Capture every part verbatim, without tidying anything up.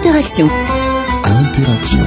Interaction. Interaction.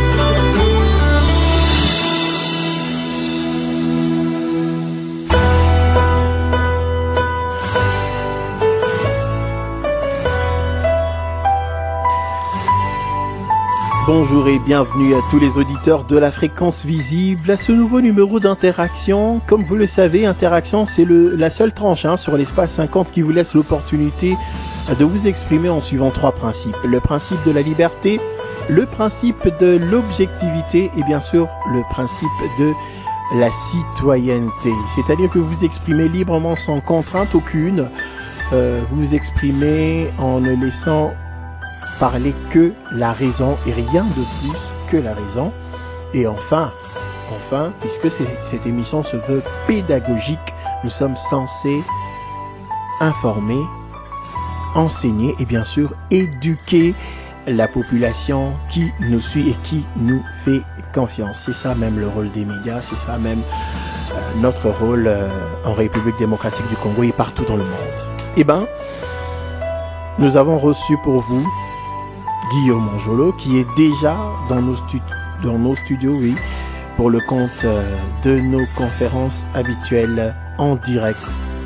Bonjour et bienvenue à tous les auditeurs de la fréquence visible à ce nouveau numéro d'Interaction. Comme vous le savez, Interaction c'est le, la seule tranche hein, sur l'espace cinquante qui vous laisse l'opportunité de vous exprimer en suivant trois principes. Le principe de la liberté, le principe de l'objectivité et bien sûr le principe de la citoyenneté. C'est-à-dire que vous vous exprimez librement sans contrainte aucune, euh, vous vous exprimez en ne laissant parler que la raison et rien de plus que la raison. Et enfin, enfin, puisque cette émission se veut pédagogique, nous sommes censés informer, enseigner et bien sûr éduquer la population qui nous suit et qui nous fait confiance. C'est ça même le rôle des médias, c'est ça même euh, notre rôle euh, en République démocratique du Congo et partout dans le monde. Eh ben, nous avons reçu pour vous Guillaume Anjolo, qui est déjà dans nos, stu- dans nos studios, oui, pour le compte euh, de nos conférences habituelles en direct.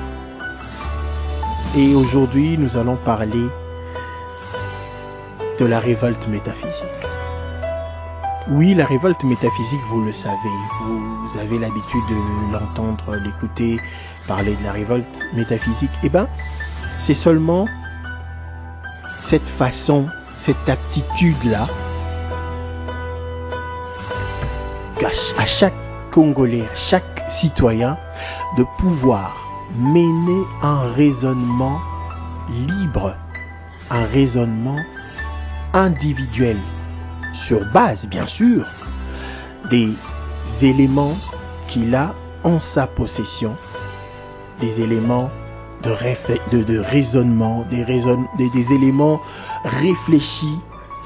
Et aujourd'hui, nous allons parler de la révolte métaphysique. Oui, la révolte métaphysique, vous le savez, vous, vous avez l'habitude de l'entendre, l'écouter, parler de la révolte métaphysique. Eh bien, c'est seulement cette façon, cette aptitude-là, à chaque Congolais, à chaque citoyen, de pouvoir mener un raisonnement libre, un raisonnement individuel, sur base, bien sûr, des éléments qu'il a en sa possession, des éléments de, réf- de, de raisonnement, des, raisonn- des, des éléments réfléchis,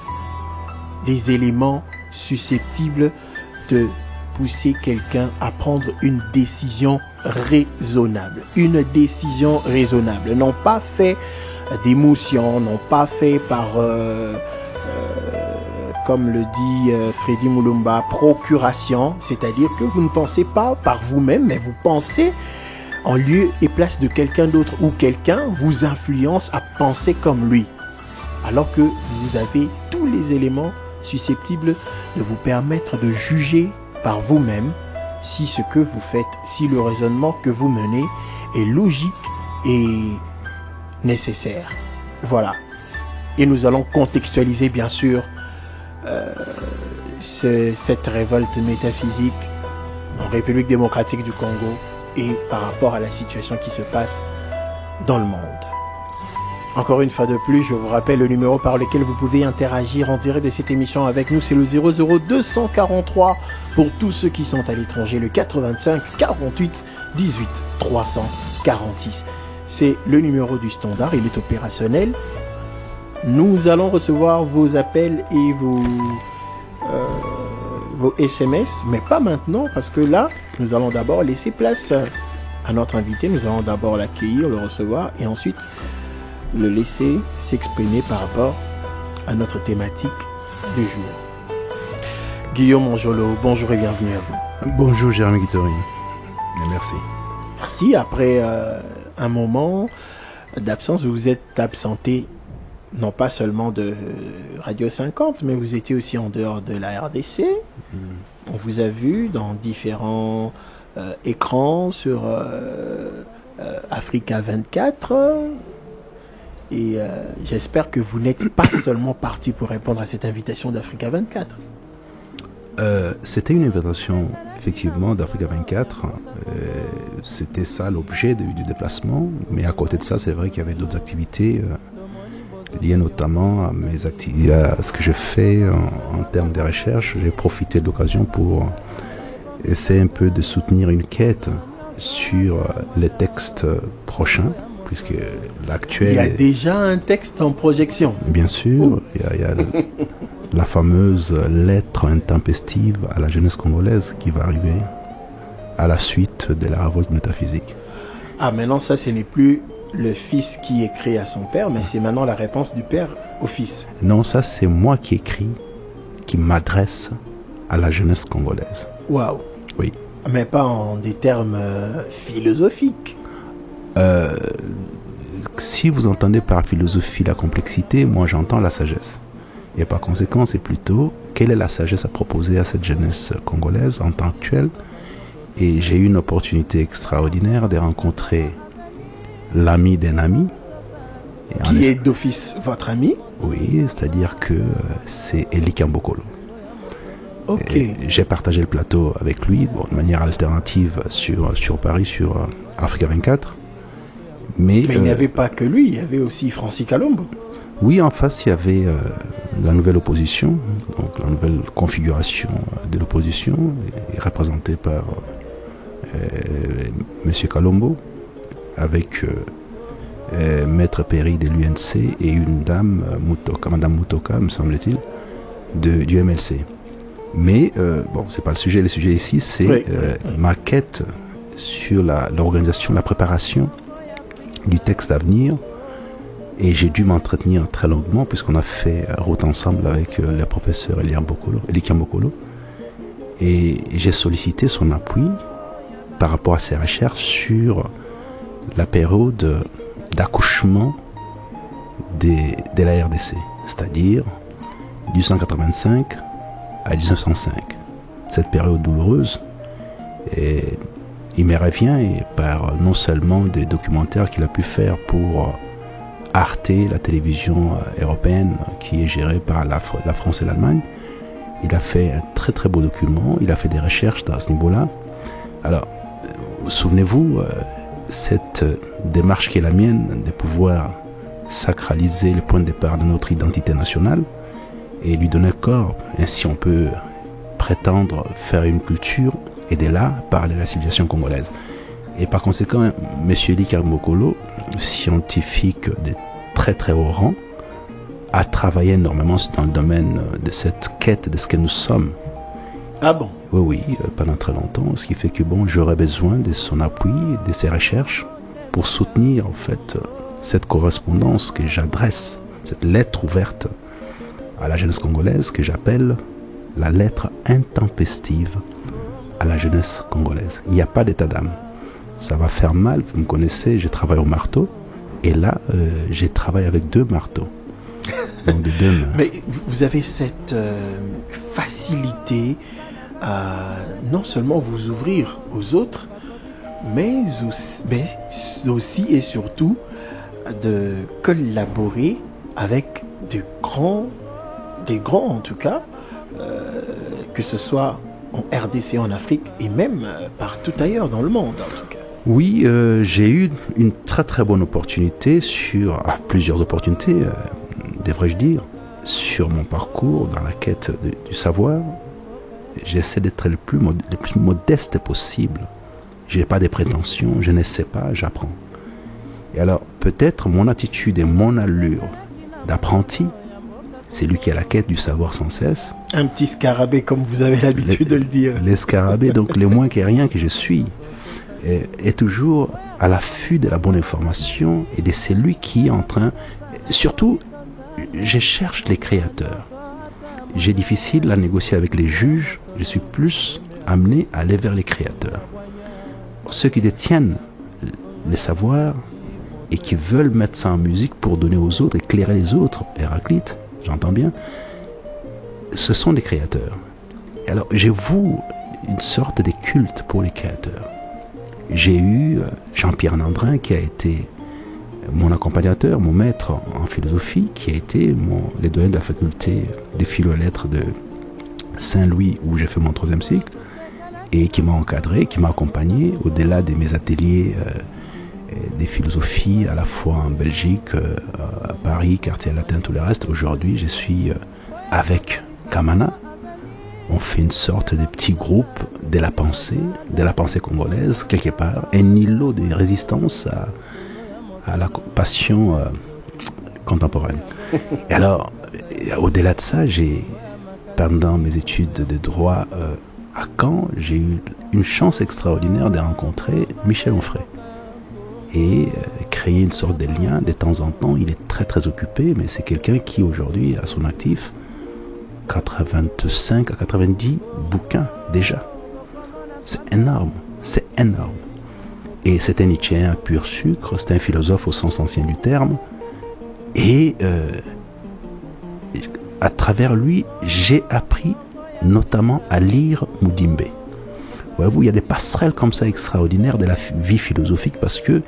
des éléments susceptibles de pousser quelqu'un à prendre une décision raisonnable. Une décision raisonnable, non pas fait d'émotion, non pas fait par, euh, euh, comme le dit euh, Freddy Mulumba, procuration, c'est-à-dire que vous ne pensez pas par vous-même, mais vous pensez en lieu et place de quelqu'un d'autre, ou quelqu'un vous influence à penser comme lui, alors que vous avez tous les éléments susceptibles de vous permettre de juger par vous-même si ce que vous faites, si le raisonnement que vous menez est logique et nécessaire. Voilà. Et nous allons contextualiser bien sûr euh, ce, cette révolte métaphysique en République démocratique du Congo et par rapport à la situation qui se passe dans le monde. Encore une fois de plus, je vous rappelle le numéro par lequel vous pouvez interagir en direct de cette émission avec nous, c'est le zéro zéro deux cent quarante-trois pour tous ceux qui sont à l'étranger, le quatre-vingt-cinq quarante-huit dix-huit trois cent quarante-six. C'est le numéro du standard, il est opérationnel. Nous allons recevoir vos appels et vos, euh, vos S M S, mais pas maintenant, parce que là, nous allons d'abord laisser place à notre invité. Nous allons d'abord l'accueillir, le recevoir, et ensuite le laisser s'exprimer par rapport à notre thématique du jour. Guillaume Anjolo, bonjour et bienvenue à vous. Bonjour Jérémy Guittori, merci. Merci, après euh, un moment d'absence, vous vous êtes absenté non pas seulement de Radio cinquante, mais vous étiez aussi en dehors de la R D C. Mmh. On vous a vu dans différents euh, écrans sur euh, euh, Africa vingt-quatre. Et euh, j'espère que vous n'êtes pas seulement parti pour répondre à cette invitation d'Africa vingt-quatre. Euh, c'était une invitation effectivement d'Africa vingt-quatre. Euh, c'était ça l'objet de, du déplacement. Mais à côté de ça, c'est vrai qu'il y avait d'autres activités euh, liées notamment à mes activités, à ce que je fais en, en termes de recherche. J'ai profité de l'occasion pour essayer un peu de soutenir une quête sur les textes prochains. Puisque l'actuel... Il y a déjà un texte en projection. Bien sûr, il y a, il y a le, la fameuse lettre intempestive à la jeunesse congolaise qui va arriver à la suite de la révolte métaphysique. Ah, maintenant ça, ce n'est plus le fils qui écrit à son père, mais c'est maintenant la réponse du père au fils. Non, ça c'est moi qui écris, qui m'adresse à la jeunesse congolaise. Waouh. Oui. Mais pas en des termes euh, philosophiques. Euh, si vous entendez par philosophie la complexité, moi j'entends la sagesse. Et par conséquent, c'est plutôt quelle est la sagesse à proposer à cette jeunesse congolaise en temps actuel. Et j'ai eu une opportunité extraordinaire de rencontrer l'ami d'un ami. Et Qui est... est d'office votre ami? Oui, c'est-à-dire que euh, c'est Eli Kambokolo. Ok. Et j'ai partagé le plateau avec lui, bon, de manière alternative sur, sur Paris, sur euh, Africa vingt-quatre. Mais, Mais euh, il n'y avait pas que lui, il y avait aussi Francis Kalombo. Oui, en face, il y avait euh, la nouvelle opposition, donc la nouvelle configuration de l'opposition, représentée par euh, M. Kalombo, avec euh, euh, Maître Perry de l'U N C et une dame, Mutoka, Madame Mutoka, me semble-t-il, de, du M L C. Mais, euh, bon, c'est pas le sujet, le sujet ici, c'est oui, euh, oui. ma quête sur la, l'organisation, la préparation du texte à venir. Et j'ai dû m'entretenir très longuement puisqu'on a fait route ensemble avec euh, le professeur Eli Kambokolo. Et j'ai sollicité son appui par rapport à ses recherches sur la période d'accouchement des, de la R D C, c'est-à-dire mille huit cent quatre-vingt-cinq à dix-neuf cent cinq. Cette période douloureuse, et il me revient et par non seulement des documentaires qu'il a pu faire pour Arte, la télévision européenne qui est gérée par la, la France et l'Allemagne. Il a fait un très très beau document, il a fait des recherches dans ce niveau-là. Alors, souvenez-vous, euh, cette démarche qui est la mienne de pouvoir sacraliser le point de départ de notre identité nationale et lui donner corps, ainsi on peut prétendre faire une culture et de là parler de la civilisation congolaise. Et par conséquent, M. Eli Kambokolo, scientifique de très très haut rang, a travaillé énormément dans le domaine de cette quête de ce que nous sommes. Ah bon? Oui, oui, pendant très longtemps, ce qui fait que bon, j'aurais besoin de son appui, de ses recherches, pour soutenir en fait cette correspondance que j'adresse, cette lettre ouverte à la jeunesse congolaise que j'appelle la lettre intempestive à la jeunesse congolaise. Il n'y a pas d'état d'âme. Ça va faire mal, vous me connaissez, je travaille au marteau, et là, euh, j'ai travaillé avec deux marteaux. Donc de deux mains. Mais vous avez cette euh, facilité à non seulement vous ouvrir aux autres, mais aussi, mais aussi et surtout de collaborer avec de grands, des grands en tout cas, euh, que ce soit en R D C, en Afrique et même euh, partout ailleurs dans le monde en tout cas. Oui, euh, j'ai eu une très très bonne opportunité sur, ah, plusieurs opportunités, euh, devrais-je dire, sur mon parcours dans la quête de, du savoir. J'essaie d'être le plus, mod, le plus modeste possible. Je n'ai pas de prétentions, je ne sais pas, j'apprends. Et alors, peut-être mon attitude et mon allure d'apprenti, c'est lui qui est à la quête du savoir sans cesse. Un petit scarabée comme vous avez l'habitude de le dire. L'escarabée, donc le moins qu'un que je suis, est, est toujours à l'affût de la bonne information et de celui qui est en train... Surtout, je cherche les créateurs. J'ai difficile à négocier avec les juges, je suis plus amené à aller vers les créateurs. Ceux qui détiennent les savoirs et qui veulent mettre ça en musique pour donner aux autres, éclairer les autres, Héraclite, j'entends bien, ce sont des créateurs. Alors, j'ai voue une sorte de culte pour les créateurs. J'ai eu Jean-Pierre Nandrin qui a été mon accompagnateur, mon maître en philosophie, qui a été mon, les doyens de la faculté des philo et lettres de Saint-Louis, où j'ai fait mon troisième cycle, et qui m'a encadré, qui m'a accompagné au-delà de mes ateliers euh, des philosophies, à la fois en Belgique, euh, à Paris, quartier latin, tout le reste. Aujourd'hui, je suis euh, avec Kamana. On fait une sorte de petit groupe de la pensée, de la pensée congolaise, quelque part, un îlot de résistance à, à la passion euh, contemporaine. Et alors, au-delà de ça, j'ai, pendant mes études de droit euh, à Caen, j'ai eu une chance extraordinaire de rencontrer Michel Onfray et euh, créer une sorte de lien de temps en temps. Il est très très occupé, mais c'est quelqu'un qui aujourd'hui a son actif quatre-vingt-cinq à quatre-vingt-dix bouquins déjà. C'est énorme, c'est énorme. Et c'est un Nietzschéen pur sucre, c'est un philosophe au sens ancien du terme. Et euh, à travers lui, j'ai appris notamment à lire Mudimbe. Voyez-vous, il y a des passerelles comme ça extraordinaires de la vie philosophique parce que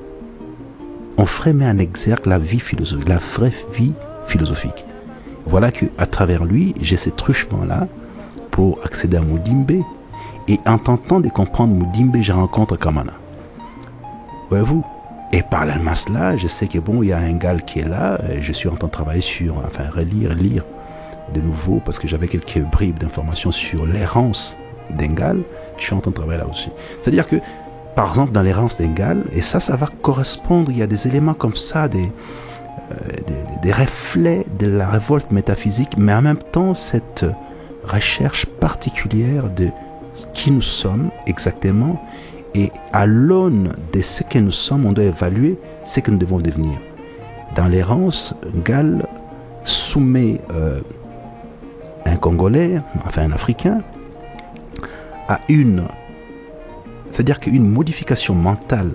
on ferait mettre en exergue la vie philosophique, la vraie vie philosophique. Voilà qu'à travers lui, j'ai ces truchements-là pour accéder à Mudimbe. Et en tentant de comprendre Mudimbe, je rencontre Kamana. Voyez-vous? Et parallèlement à cela, je sais que bon, il y a un gars qui est là, je suis en train de travailler sur, enfin, relire, lire de nouveau, parce que j'avais quelques bribes d'informations sur l'errance d'Engal, je suis en train de travailler là aussi. C'est-à-dire que, par exemple, dans l'errance d'Engal, et ça, ça va correspondre, il y a des éléments comme ça, des, euh, des, des reflets de la révolte métaphysique, mais en même temps, cette recherche particulière de ce qui nous sommes exactement, et à l'aune de ce que nous sommes, on doit évaluer ce que nous devons devenir. Dans l'errance, Gall soumet euh, un Congolais, enfin un Africain, à une, c'est-à-dire qu'une modification mentale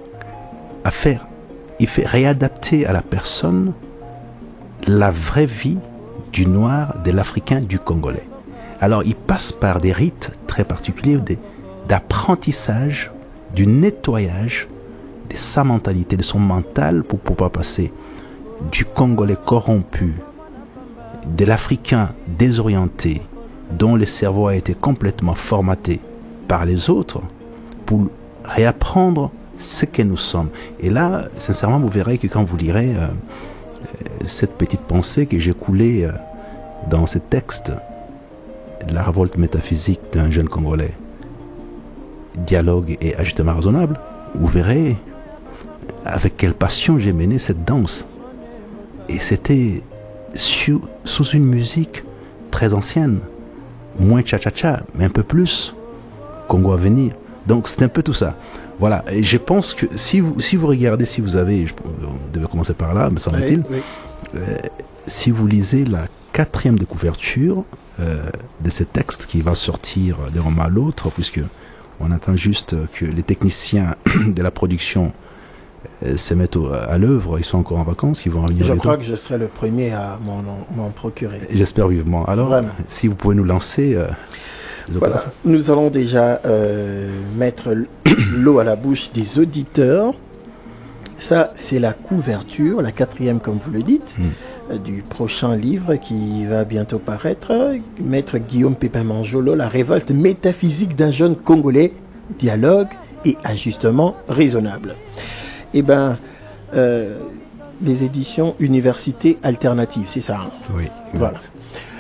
à faire, il fait réadapter à la personne la vraie vie du noir, de l'Africain, du Congolais. Alors il passe par des rites très particuliers, des d'apprentissage, du nettoyage de sa mentalité, de son mental pour pouvoir passer du Congolais corrompu, de l'Africain désorienté, dont le cerveau a été complètement formaté par les autres, pour réapprendre ce que nous sommes. Et là, sincèrement, vous verrez que quand vous lirez euh, cette petite pensée que j'ai coulée euh, dans ce texte de la révolte métaphysique d'un jeune Congolais, dialogue et ajustement raisonnable, vous verrez avec quelle passion j'ai mené cette danse. Et c'était sous, sous une musique très ancienne, moins cha-cha-cha, mais un peu plus Congo à venir. Donc c'est un peu tout ça. Voilà, et je pense que si vous, si vous regardez, si vous avez, je, on devait commencer par là, me semble-t-il, oui, oui. Euh, si vous lisez la quatrième de couverture euh, de ce texte qui va sortir d'un moment à l'autre, puisque on attend juste que les techniciens de la production euh, se mettent au, à l'œuvre. Ils sont encore en vacances, ils vont revenir. Je crois que je serai le premier à m'en, m'en procurer. J'espère vivement. Alors, Vraiment. Si vous pouvez nous lancer... Euh, voilà. Nous allons déjà euh, mettre l'eau à la bouche des auditeurs. Ça, c'est la couverture, la quatrième, comme vous le dites, mm. euh, du prochain livre qui va bientôt paraître. Maître Guillaume Pépin-Manjolo, La révolte métaphysique d'un jeune Congolais, dialogue et ajustement raisonnable. Eh bien, euh, les éditions Université Alternative, c'est ça, hein? Oui. Voilà. Exact.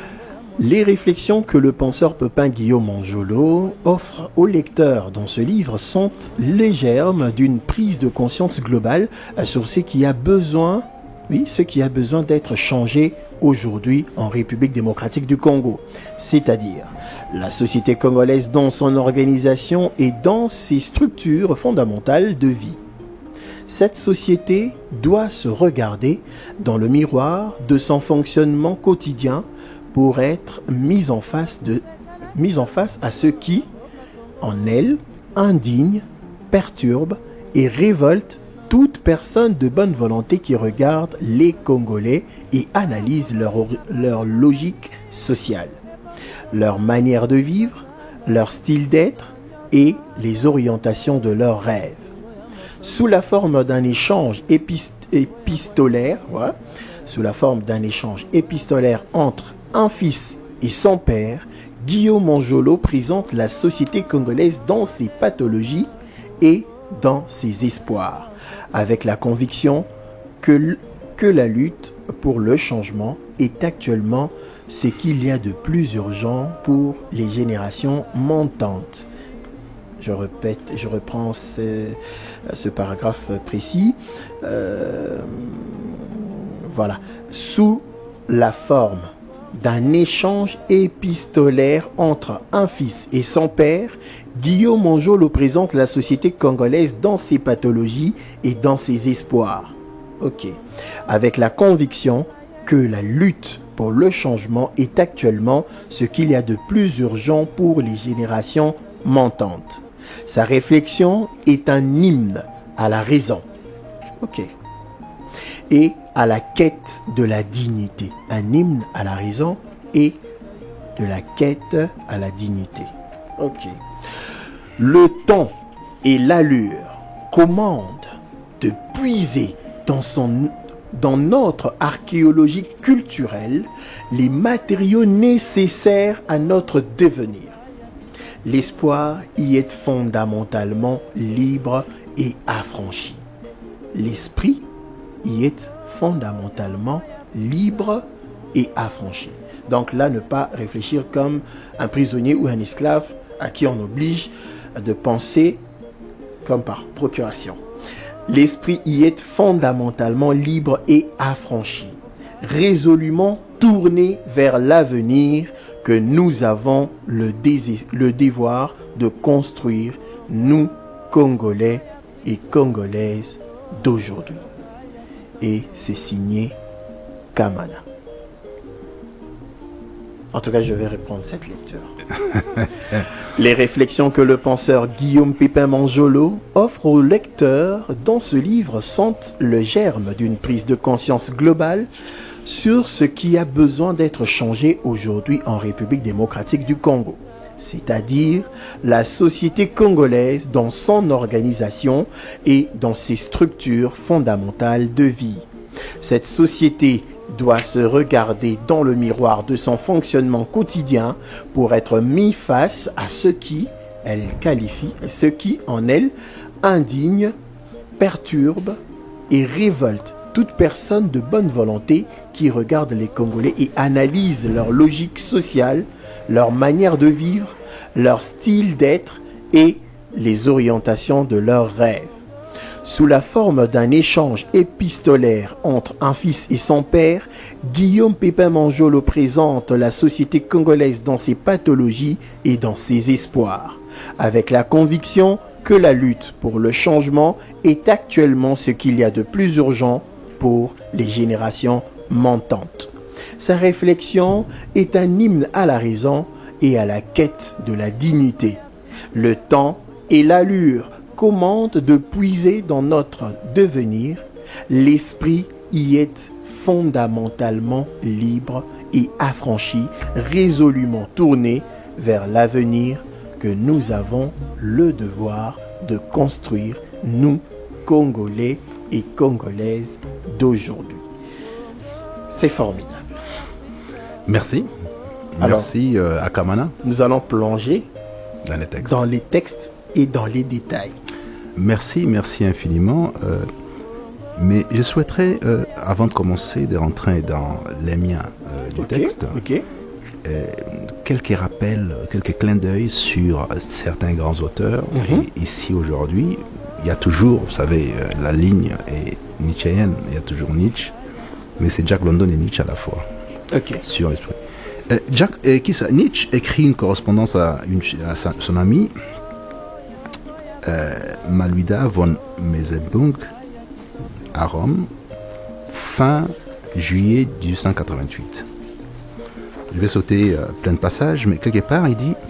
Les réflexions que le penseur Pépin Guillaume Manjolo offre aux lecteurs dans ce livre sont les germes d'une prise de conscience globale sur ce qui a besoin, oui, ce qui a besoin d'être changé aujourd'hui en République démocratique du Congo, c'est-à-dire la société congolaise dans son organisation et dans ses structures fondamentales de vie. Cette société doit se regarder dans le miroir de son fonctionnement quotidien pour être mise en face, de, mise en face à ce qui, en elle, indigne, perturbe et révolte toute personne de bonne volonté qui regarde les Congolais et analyse leur, leur logique sociale, leur manière de vivre, leur style d'être et les orientations de leurs rêves. Sous la forme d'un échange épist épistolaire, ouais, sous la forme d'un échange épistolaire entre un fils et son père, Guillaume Manjolo présente la société congolaise dans ses pathologies et dans ses espoirs, avec la conviction que, que la lutte pour le changement est actuellement ce qu'il y a de plus urgent pour les générations montantes. Je répète, je reprends ce, ce paragraphe précis. Euh, voilà. Sous la forme d'un échange épistolaire entre un fils et son père, Guillaume Anjolo présente la société congolaise dans ses pathologies et dans ses espoirs. Ok. Avec la conviction que la lutte pour le changement est actuellement ce qu'il y a de plus urgent pour les générations montantes. Sa réflexion est un hymne à la raison. Ok. Et à la quête de la dignité. Un hymne à la raison et de la quête à la dignité. Ok. Le ton et l'allure commandent de puiser dans, son, dans notre archéologie culturelle les matériaux nécessaires à notre devenir. L'espoir y est fondamentalement libre et affranchi. L'esprit y est fondamentalement libre et affranchi. Donc là, ne pas réfléchir comme un prisonnier ou un esclave à qui on oblige de penser comme par procuration. L'esprit y est fondamentalement libre et affranchi, résolument tourné vers l'avenir que nous avons le, désir, le devoir de construire, nous, Congolais et Congolaises d'aujourd'hui. Et c'est signé Kamana. En tout cas, je vais reprendre cette lecture. Les réflexions que le penseur Guillaume Pépin Manjolo offre au lecteur dans ce livre sont le germe d'une prise de conscience globale sur ce qui a besoin d'être changé aujourd'hui en République démocratique du Congo, c'est-à-dire la société congolaise dans son organisation et dans ses structures fondamentales de vie. Cette société doit se regarder dans le miroir de son fonctionnement quotidien pour être mis face à ce qui elle qualifie, ce qui en elle indigne, perturbe et révolte toute personne de bonne volonté qui regarde les Congolais et analyse leur logique sociale, leur manière de vivre, leur style d'être et les orientations de leurs rêves. Sous la forme d'un échange épistolaire entre un fils et son père, Guillaume Pépin Manjolo présente la société congolaise dans ses pathologies et dans ses espoirs, avec la conviction que la lutte pour le changement est actuellement ce qu'il y a de plus urgent pour les générations montantes. Sa réflexion est un hymne à la raison et à la quête de la dignité. Le temps et l'allure commande de puiser dans notre devenir, l'esprit y est fondamentalement libre et affranchi, résolument tourné vers l'avenir que nous avons le devoir de construire, nous, Congolais et Congolaises d'aujourd'hui. C'est formidable. Merci. Alors, Merci euh, à Kamana. Nous allons plonger dans les textes. Dans les textes et dans les détails. Merci, merci infiniment. Euh, mais je souhaiterais, euh, avant de commencer, de rentrer dans les miens euh, du okay, texte, okay. Euh, quelques rappels, quelques clins d'œil sur certains grands auteurs. Mm-hmm. Et ici, aujourd'hui, il y a toujours, vous savez, euh, la ligne est nietzschéenne, il y a toujours Nietzsche, mais c'est Jack London et Nietzsche à la fois, okay. sur l'esprit. Euh, Jack, euh, qui ça, Nietzsche écrit une correspondance à, une, à sa, son ami euh, Maluida von Meysenbug à Rome, fin juillet mille huit cent quatre-vingt-huit. Je vais sauter euh, plein de passages, mais quelque part il dit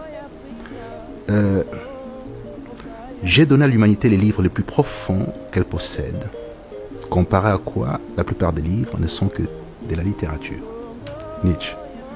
euh, j'ai donné à l'humanité les livres les plus profonds qu'elle possède, comparé à quoi la plupart des livres ne sont que de la littérature. Nietzsche.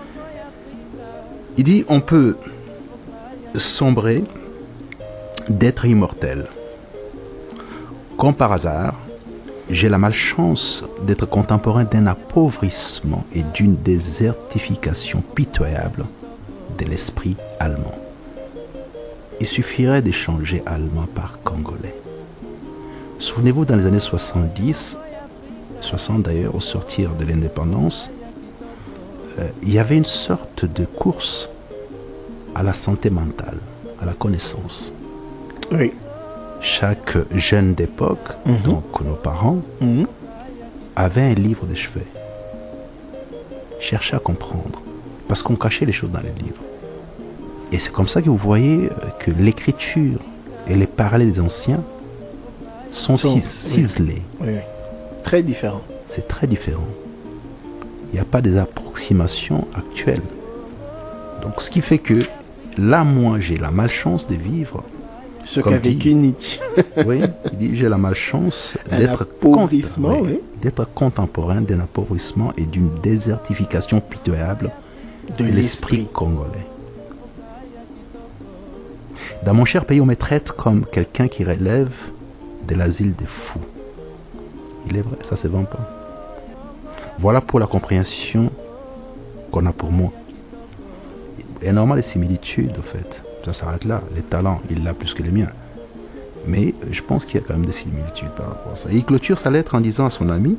Il dit on peut sombrer d'être immortel. Comme par hasard, j'ai la malchance d'être contemporain d'un appauvrissement et d'une désertification pitoyable de l'esprit allemand. Il suffirait d'échanger allemand par congolais. Souvenez-vous, dans les années soixante-dix, soixante d'ailleurs, au sortir de l'indépendance, euh, il y avait une sorte de course à la santé mentale, à la connaissance. Oui. Chaque jeune d'époque, mm-hmm. donc nos parents, mm-hmm. avait un livre de chevet. chercher à comprendre. Parce qu'on cachait les choses dans les livres. Et c'est comme ça que vous voyez que l'écriture et les parallèles des anciens sont, sont cis- ciselés. Oui. Oui, oui. Très différents. C'est très différent. Il n'y a pas des approximations actuelles. Donc ce qui fait que là, moi, j'ai la malchance de vivre. Ce qu'a vécu Nietzsche. Oui, il dit j'ai la malchance d'être, appauvrissement, cont- oui. d'être contemporain d'un appauvrissement et d'une désertification pitoyable De de l'esprit l'esprit. congolais. Dans mon cher pays, on me traite comme quelqu'un qui relève de l'asile des fous. Il est vrai, ça se vend pas. Voilà pour la compréhension qu'on a pour moi. Énormément de similitudes, en fait. Ça s'arrête là. Les talents, il l'a plus que les miens. Mais je pense qu'il y a quand même des similitudes par rapport à ça. Il clôture sa lettre en disant à son ami: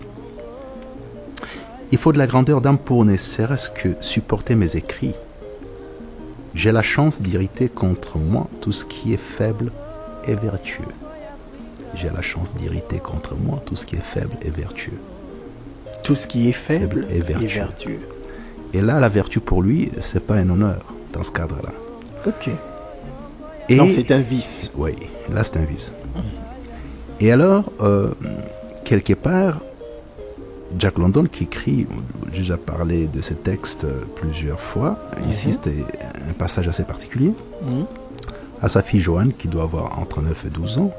il faut de la grandeur d'âme pour ne serait-ce que supporter mes écrits. J'ai la chance d'irriter contre moi tout ce qui est faible et vertueux. J'ai la chance d'irriter contre moi tout ce qui est faible et vertueux. Tout ce qui est faible, Faible et et vertueux. vertueux. Et là, la vertu pour lui, c'est pas un honneur dans ce cadre-là. Ok. Et Non, c'est un vice. oui, là c'est un vice. Et alors, euh, quelque part, Jack London qui écrit, j'ai déjà parlé de ce texte plusieurs fois, ici Mhm. c'était un passage assez particulier, Mhm. à sa fille Joanne qui doit avoir entre neuf et douze ans,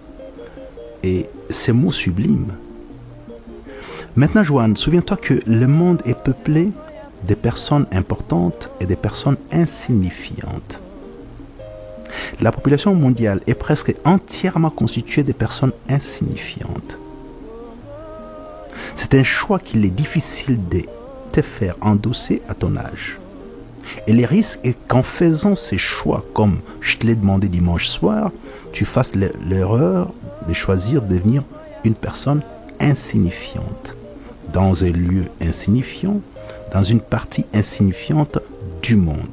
et ces mots sublimes. Maintenant Joanne, souviens-toi que le monde est peuplé des personnes importantes et des personnes insignifiantes. La population mondiale est presque entièrement constituée de personnes insignifiantes. C'est un choix qu'il est difficile de te faire endosser à ton âge. Et le risque est qu'en faisant ces choix, comme je te l'ai demandé dimanche soir, tu fasses l'erreur de choisir de devenir une personne insignifiante, dans un lieu insignifiant, dans une partie insignifiante du monde.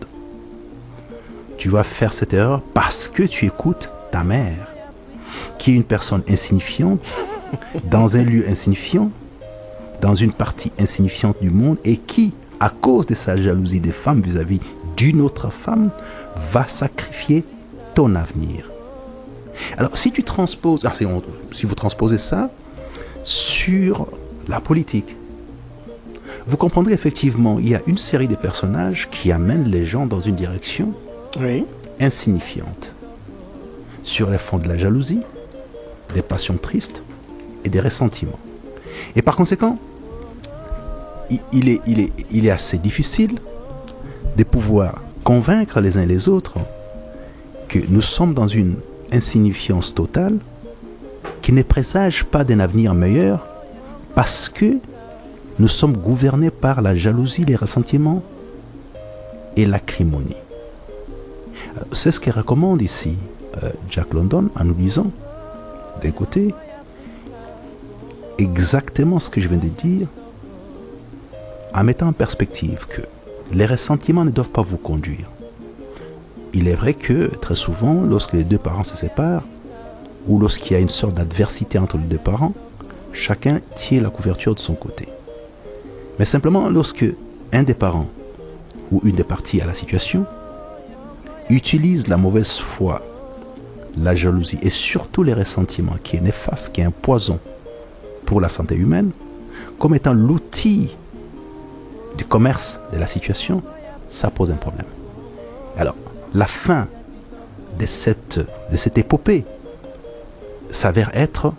Tu vas faire cette erreur parce que tu écoutes ta mère, qui est une personne insignifiante, dans un lieu insignifiant, dans une partie insignifiante du monde, et qui, à cause de sa jalousie des femmes vis-à-vis d'une autre femme, va sacrifier ton avenir. Alors, si tu transposes, ah, si, on- si vous transposez ça sur la politique, vous comprendrez effectivement, il y a une série de personnages qui amènent les gens dans une direction Oui. insignifiante, sur les fonds de la jalousie, des passions tristes et des ressentiments. Et par conséquent, il, il est, il, est, il est assez difficile de pouvoir convaincre les uns les autres que nous sommes dans une insignifiance totale qui ne présage pas d'un avenir meilleur parce que nous sommes gouvernés par la jalousie, les ressentiments et l'acrimonie. C'est ce qu'il recommande ici euh, Jack London en nous disant, d'un côté, exactement ce que je viens de dire, en mettant en perspective que les ressentiments ne doivent pas vous conduire. Il est vrai que très souvent, lorsque les deux parents se séparent, ou lorsqu'il y a une sorte d'adversité entre les deux parents, chacun tire la couverture de son côté. Mais simplement lorsque un des parents ou une des parties à la situation utilise la mauvaise foi, la jalousie et surtout les ressentiments qui est néfaste, qui est un poison pour la santé humaine, comme étant l'outil du commerce de la situation, ça pose un problème. Alors, la fin de cette, de cette épopée s'avère être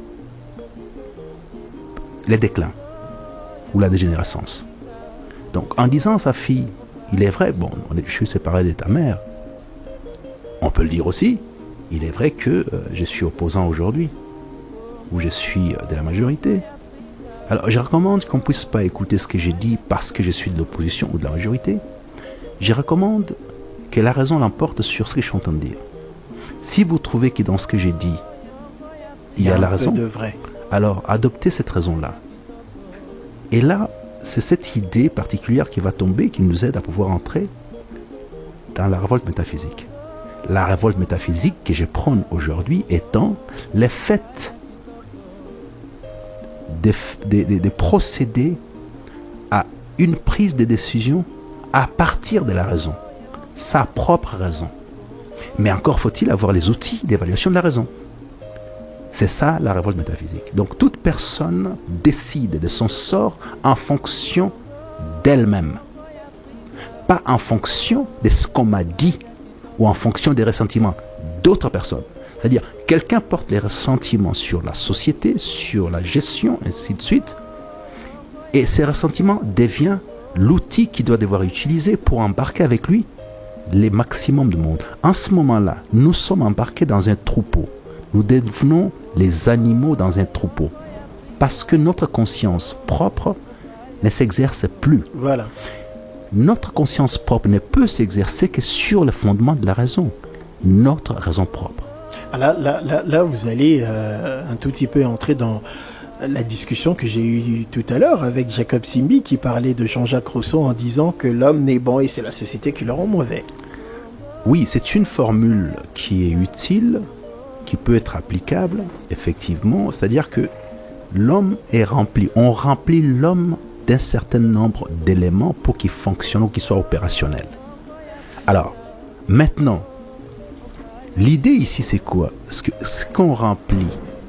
le déclin ou la dégénérescence. Donc, en disant à sa fille, il est vrai, bon, je suis séparé de ta mère, on peut le dire aussi, il est vrai que euh, je suis opposant aujourd'hui, ou je suis euh, de la majorité. Alors, je recommande qu'on ne puisse pas écouter ce que j'ai dit parce que je suis de l'opposition ou de la majorité. Je recommande que la raison l'emporte sur ce que je suis en train de dire. Si vous trouvez que dans ce que j'ai dit, il y a, un la peu raison, de vrai. alors adoptez cette raison-là. Et là, c'est cette idée particulière qui va tomber, qui nous aide à pouvoir entrer dans la révolte métaphysique. La révolte métaphysique que je prône aujourd'hui étant le fait de, de, de, de procéder à une prise de décision à partir de la raison, sa propre raison. Mais encore faut-il avoir les outils d'évaluation de la raison. C'est ça la révolte métaphysique. Donc toute personne décide de son sort en fonction d'elle-même. Pas en fonction de ce qu'on m'a dit ou en fonction des ressentiments d'autres personnes. C'est-à-dire, quelqu'un porte les ressentiments sur la société, sur la gestion, ainsi de suite. Et ces ressentiments deviennent l'outil qu'il doit devoir utiliser pour embarquer avec lui les maximums de monde. En ce moment-là, nous sommes embarqués dans un troupeau. Nous devenons les animaux dans un troupeau. Parce que notre conscience propre ne s'exerce plus. Voilà. Notre conscience propre ne peut s'exercer que sur le fondement de la raison. Notre raison propre. Là, là, là, là vous allez euh, un tout petit peu entrer dans la discussion que j'ai eue tout à l'heure avec Jacob Simbi qui parlait de Jean-Jacques Rousseau en disant que l'homme n'est bon et c'est la société qui le rend mauvais. Oui, c'est une formule qui est utile, qui peut être applicable, effectivement. C'est-à-dire que l'homme est rempli. On remplit l'homme d'un certain nombre d'éléments pour qu'il fonctionne ou qu'il soit opérationnel. Alors, maintenant, l'idée ici, c'est quoi? Ce que, ce qu'on remplit,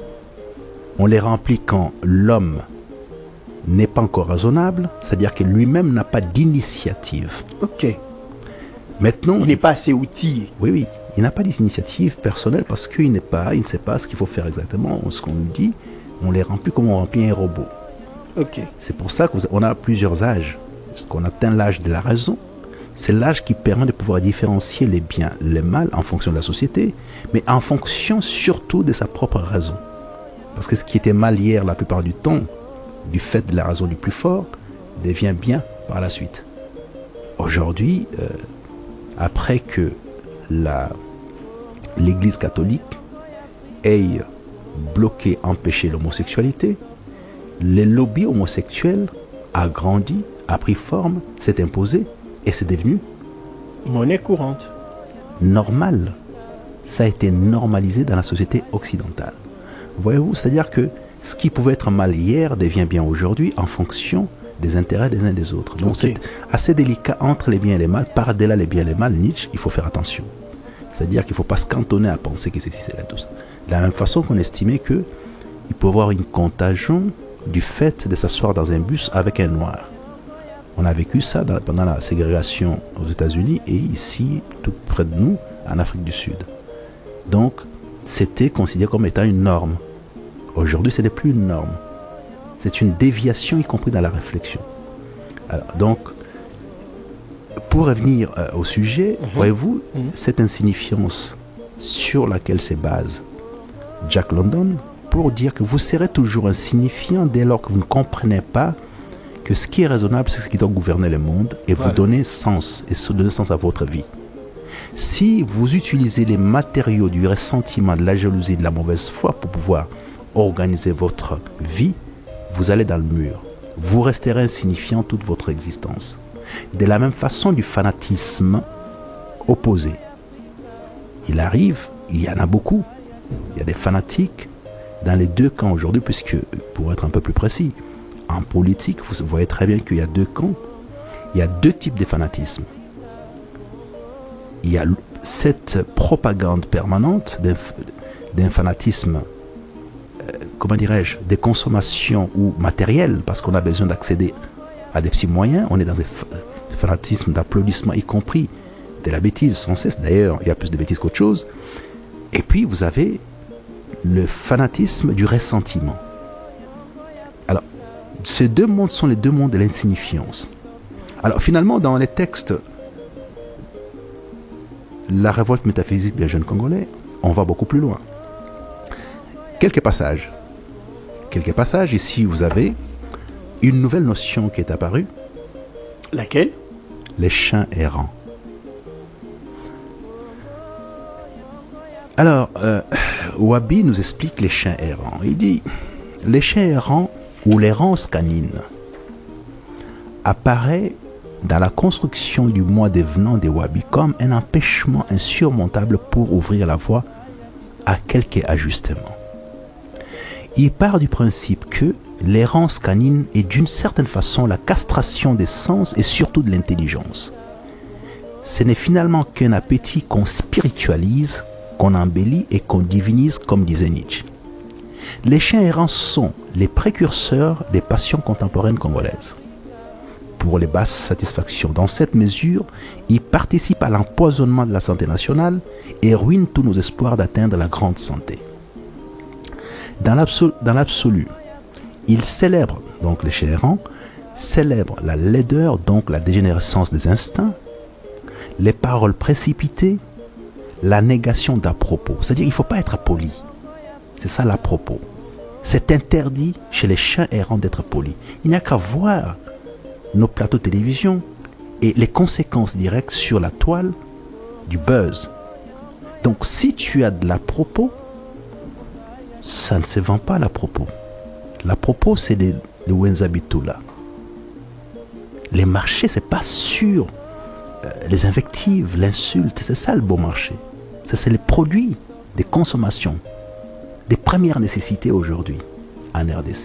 on les remplit quand l'homme n'est pas encore raisonnable, c'est-à-dire que lui-même n'a pas d'initiative. Ok. Maintenant, il n'est pas assez outillé. Oui, oui. Il n'a pas d'initiative personnelle parce qu'il n'est pas, il ne sait pas ce qu'il faut faire exactement, ce qu'on nous dit. On les remplit comme on remplit un robot. Ok. C'est pour ça qu'on a plusieurs âges. Parce qu'on atteint l'âge de la raison. C'est l'âge qui permet de pouvoir différencier les biens, les mal en fonction de la société, mais en fonction surtout de sa propre raison. Parce que ce qui était mal hier la plupart du temps, du fait de la raison du plus fort, devient bien par la suite. Aujourd'hui, euh, après que la, l'Église catholique ait bloqué, empêché l'homosexualité, le lobby homosexuel a grandi, a pris forme, s'est imposé et c'est devenu monnaie courante. Normal. Ça a été normalisé dans la société occidentale. Voyez-vous, c'est-à-dire que ce qui pouvait être mal hier devient bien aujourd'hui en fonction des intérêts des uns et des autres. Donc okay. C'est assez délicat entre les biens et les mal. Par-delà les biens et les mal, Nietzsche, il faut faire attention. C'est-à-dire qu'il ne faut pas se cantonner à penser que c'est ci, c'est là, tout ça. De la même façon qu'on estimait qu'il peut y avoir une contagion du fait de s'asseoir dans un bus avec un noir. On a vécu ça dans, pendant la ségrégation aux États-Unis et ici, tout près de nous, en Afrique du Sud. Donc, c'était considéré comme étant une norme. Aujourd'hui, ce n'est plus une norme. C'est une déviation, y compris dans la réflexion. Alors, donc, pour revenir euh, au sujet, mmh. voyez-vous, mmh. cette insignifiance sur laquelle se base Jack London, pour dire que vous serez toujours insignifiant dès lors que vous ne comprenez pas que ce qui est raisonnable, c'est ce qui doit gouverner le monde et voilà. vous donner sens, et donner sens à votre vie. Si vous utilisez les matériaux du ressentiment, de la jalousie, de la mauvaise foi pour pouvoir organiser votre vie, vous allez dans le mur. Vous resterez insignifiant toute votre existence. De la même façon du fanatisme opposé. Il arrive, il y en a beaucoup. Il y a des fanatiques dans les deux camps aujourd'hui, puisque, pour être un peu plus précis, en politique, vous voyez très bien qu'il y a deux camps. Il y a deux types de fanatisme. Il y a cette propagande permanente d'un, d'un fanatisme, euh, comment dirais-je, des consommations ou matérielles, parce qu'on a besoin d'accéder à des petits moyens. On est dans des fanatismes d'applaudissement, y compris de la bêtise sans cesse. D'ailleurs, il y a plus de bêtises qu'autre chose. Et puis, vous avez le fanatisme du ressentiment. Alors, ces deux mondes sont les deux mondes de l'insignifiance. Alors, finalement, dans les textes, la révolte métaphysique des jeunes Congolais, on va beaucoup plus loin. Quelques passages. Quelques passages. Ici, vous avez une nouvelle notion qui est apparue. Laquelle? Les chiens errants. Alors, euh, Wabi nous explique les chiens errants. Il dit, les chiens errants ou l'errance canine apparaît dans la construction du moi dévenant des Wabi comme un empêchement insurmontable pour ouvrir la voie à quelques ajustements. Il part du principe que l'errance canine est d'une certaine façon la castration des sens et surtout de l'intelligence. Ce n'est finalement qu'un appétit qu'on spiritualise, qu'on embellit et qu'on divinise, comme disait Nietzsche. Les chiens errants sont les précurseurs des passions contemporaines congolaises. Pour les basses satisfactions, dans cette mesure, ils participent à l'empoisonnement de la santé nationale et ruinent tous nos espoirs d'atteindre la grande santé. Dans l'absolu, dans l'absolu, ils célèbrent, donc les chiens errants, célèbrent la laideur, donc la dégénérescence des instincts, les paroles précipitées, la négation d'à propos. C'est-à-dire qu'il ne faut pas être poli. C'est ça l'à propos. C'est interdit chez les chiens errants d'être poli. Il n'y a qu'à voir nos plateaux de télévision et les conséquences directes sur la toile du buzz. Donc si tu as de l'à propos, ça ne se vend pas l'à propos. L'à propos, c'est les, les Wenzabitula. Les marchés, c'est pas sur euh, les invectives, l'insulte, c'est ça le beau marché. Ça, c'est les produits des consommations, des premières nécessités aujourd'hui en R D C.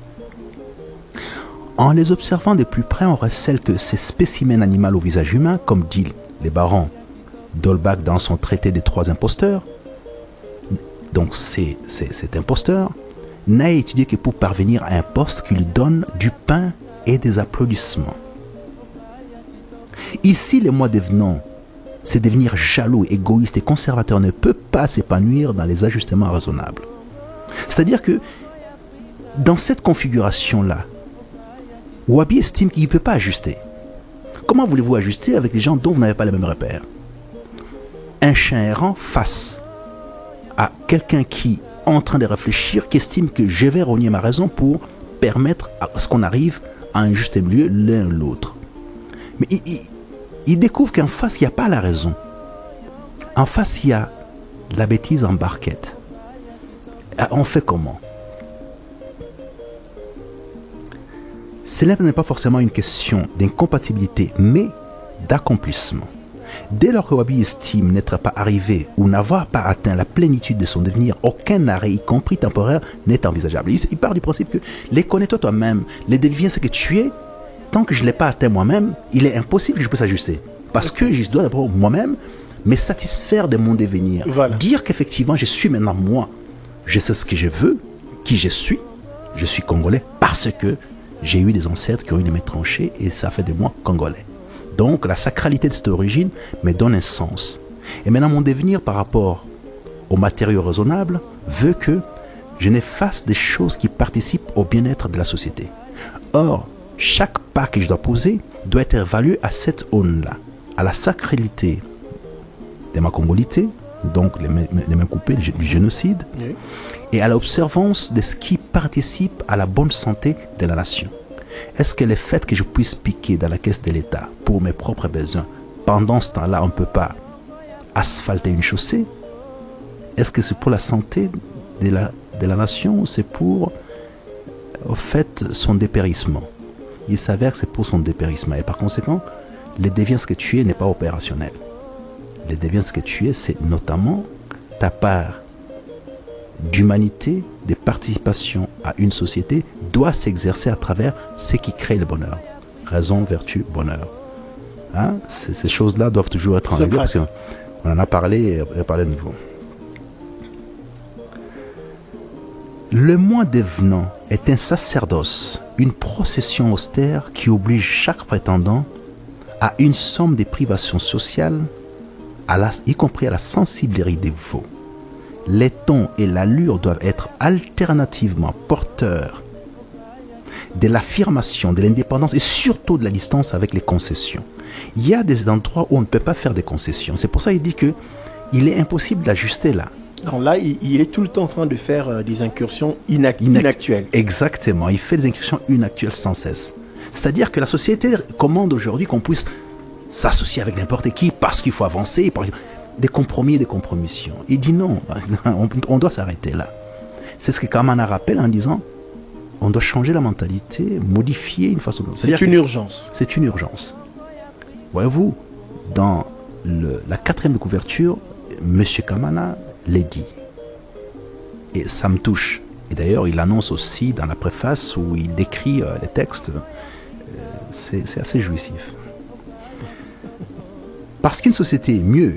En les observant de plus près, on recèle que ces spécimens animaux au visage humain, comme dit les barons d'Holbach dans son traité des trois imposteurs, donc c'est, c'est, cet imposteur n'a étudié que pour parvenir à un poste qui lui donne du pain et des applaudissements. Ici, les moi devenants, c'est devenir jaloux, égoïste et conservateur ne peut pas s'épanouir dans les ajustements raisonnables. C'est-à-dire que dans cette configuration-là, Wabi estime qu'il ne peut pas ajuster. Comment voulez-vous ajuster avec les gens dont vous n'avez pas les mêmes repères? Un chien errant face à quelqu'un qui est en train de réfléchir, qui estime que je vais rogner ma raison pour permettre à ce qu'on arrive à un juste milieu l'un l'autre. Mais il, il, il découvre qu'en face, il n'y a pas la raison. En face, il y a la bêtise en barquette. On fait comment? Cela n'est pas forcément une question d'incompatibilité, mais d'accomplissement. Dès lors que Wabi estime n'être pas arrivé ou n'avoir pas atteint la plénitude de son devenir, aucun arrêt, y compris temporaire, n'est envisageable. Il, il part du principe que les connais-toi toi-même, les deviens ce que tu es, tant que je ne l'ai pas atteint moi-même, il est impossible que je puisse ajuster. Parce que je dois d'abord moi-même me satisfaire de mon devenir. Voilà. Dire qu'effectivement, je suis maintenant moi. Je sais ce que je veux, qui je suis. Je suis congolais parce que j'ai eu des ancêtres qui ont eu des mains tranchées et ça fait de moi congolais. Donc la sacralité de cette origine me donne un sens. Et maintenant mon devenir par rapport aux matériaux raisonnables veut que je ne fasse des choses qui participent au bien-être de la société. Or, chaque pas que je dois poser doit être évalué à cette aune-là, à la sacralité de ma congolité, donc les mains, les mains coupées du génocide, oui, et à l'observance de ce qui participe à la bonne santé de la nation. Est-ce que le fait que je puisse piquer dans la caisse de l'État pour mes propres besoins, pendant ce temps-là, on ne peut pas asphalter une chaussée? Est-ce que c'est pour la santé de la, de la nation ou c'est pour, au fait, son dépérissement? Il s'avère que c'est pour son dépérissement. Et par conséquent, le deviens ce que tu es n'est pas opérationnel. Le deviens ce que tu es, c'est notamment ta part d'humanité, de participation à une société doit s'exercer à travers ce qui crée le bonheur. Raison, vertu, bonheur. Hein? Ces, ces choses-là doivent toujours être en règle parce qu'on en a parlé et parlé de nouveau. Le mois devenant est un sacerdoce, une procession austère qui oblige chaque prétendant à une somme de privations sociales, à la, y compris à la sensibilité des veaux. Les tons et l'allure doivent être alternativement porteurs de l'affirmation, de l'indépendance et surtout de la distance avec les concessions. Il y a des endroits où on ne peut pas faire des concessions. C'est pour ça qu'il dit qu'il est impossible d'ajuster là. Alors là, il, il est tout le temps en train de faire euh, des incursions inac Inact inactuelles. Exactement, il fait des incursions inactuelles sans cesse. C'est-à-dire que la société commande aujourd'hui qu'on puisse s'associer avec n'importe qui parce qu'il faut avancer, par des compromis et des compromissions. Il dit non, on, on doit s'arrêter là. C'est ce que Kamana rappelle en disant on doit changer la mentalité, modifier une façon de... C'est une urgence. C'est une urgence. Voyez-vous, dans le, la quatrième de couverture, M. Kamana l'a dit. Et ça me touche. Et d'ailleurs, il annonce aussi dans la préface où il décrit euh, les textes, euh, c'est, c'est assez jouissif. Parce qu'une société, mieux,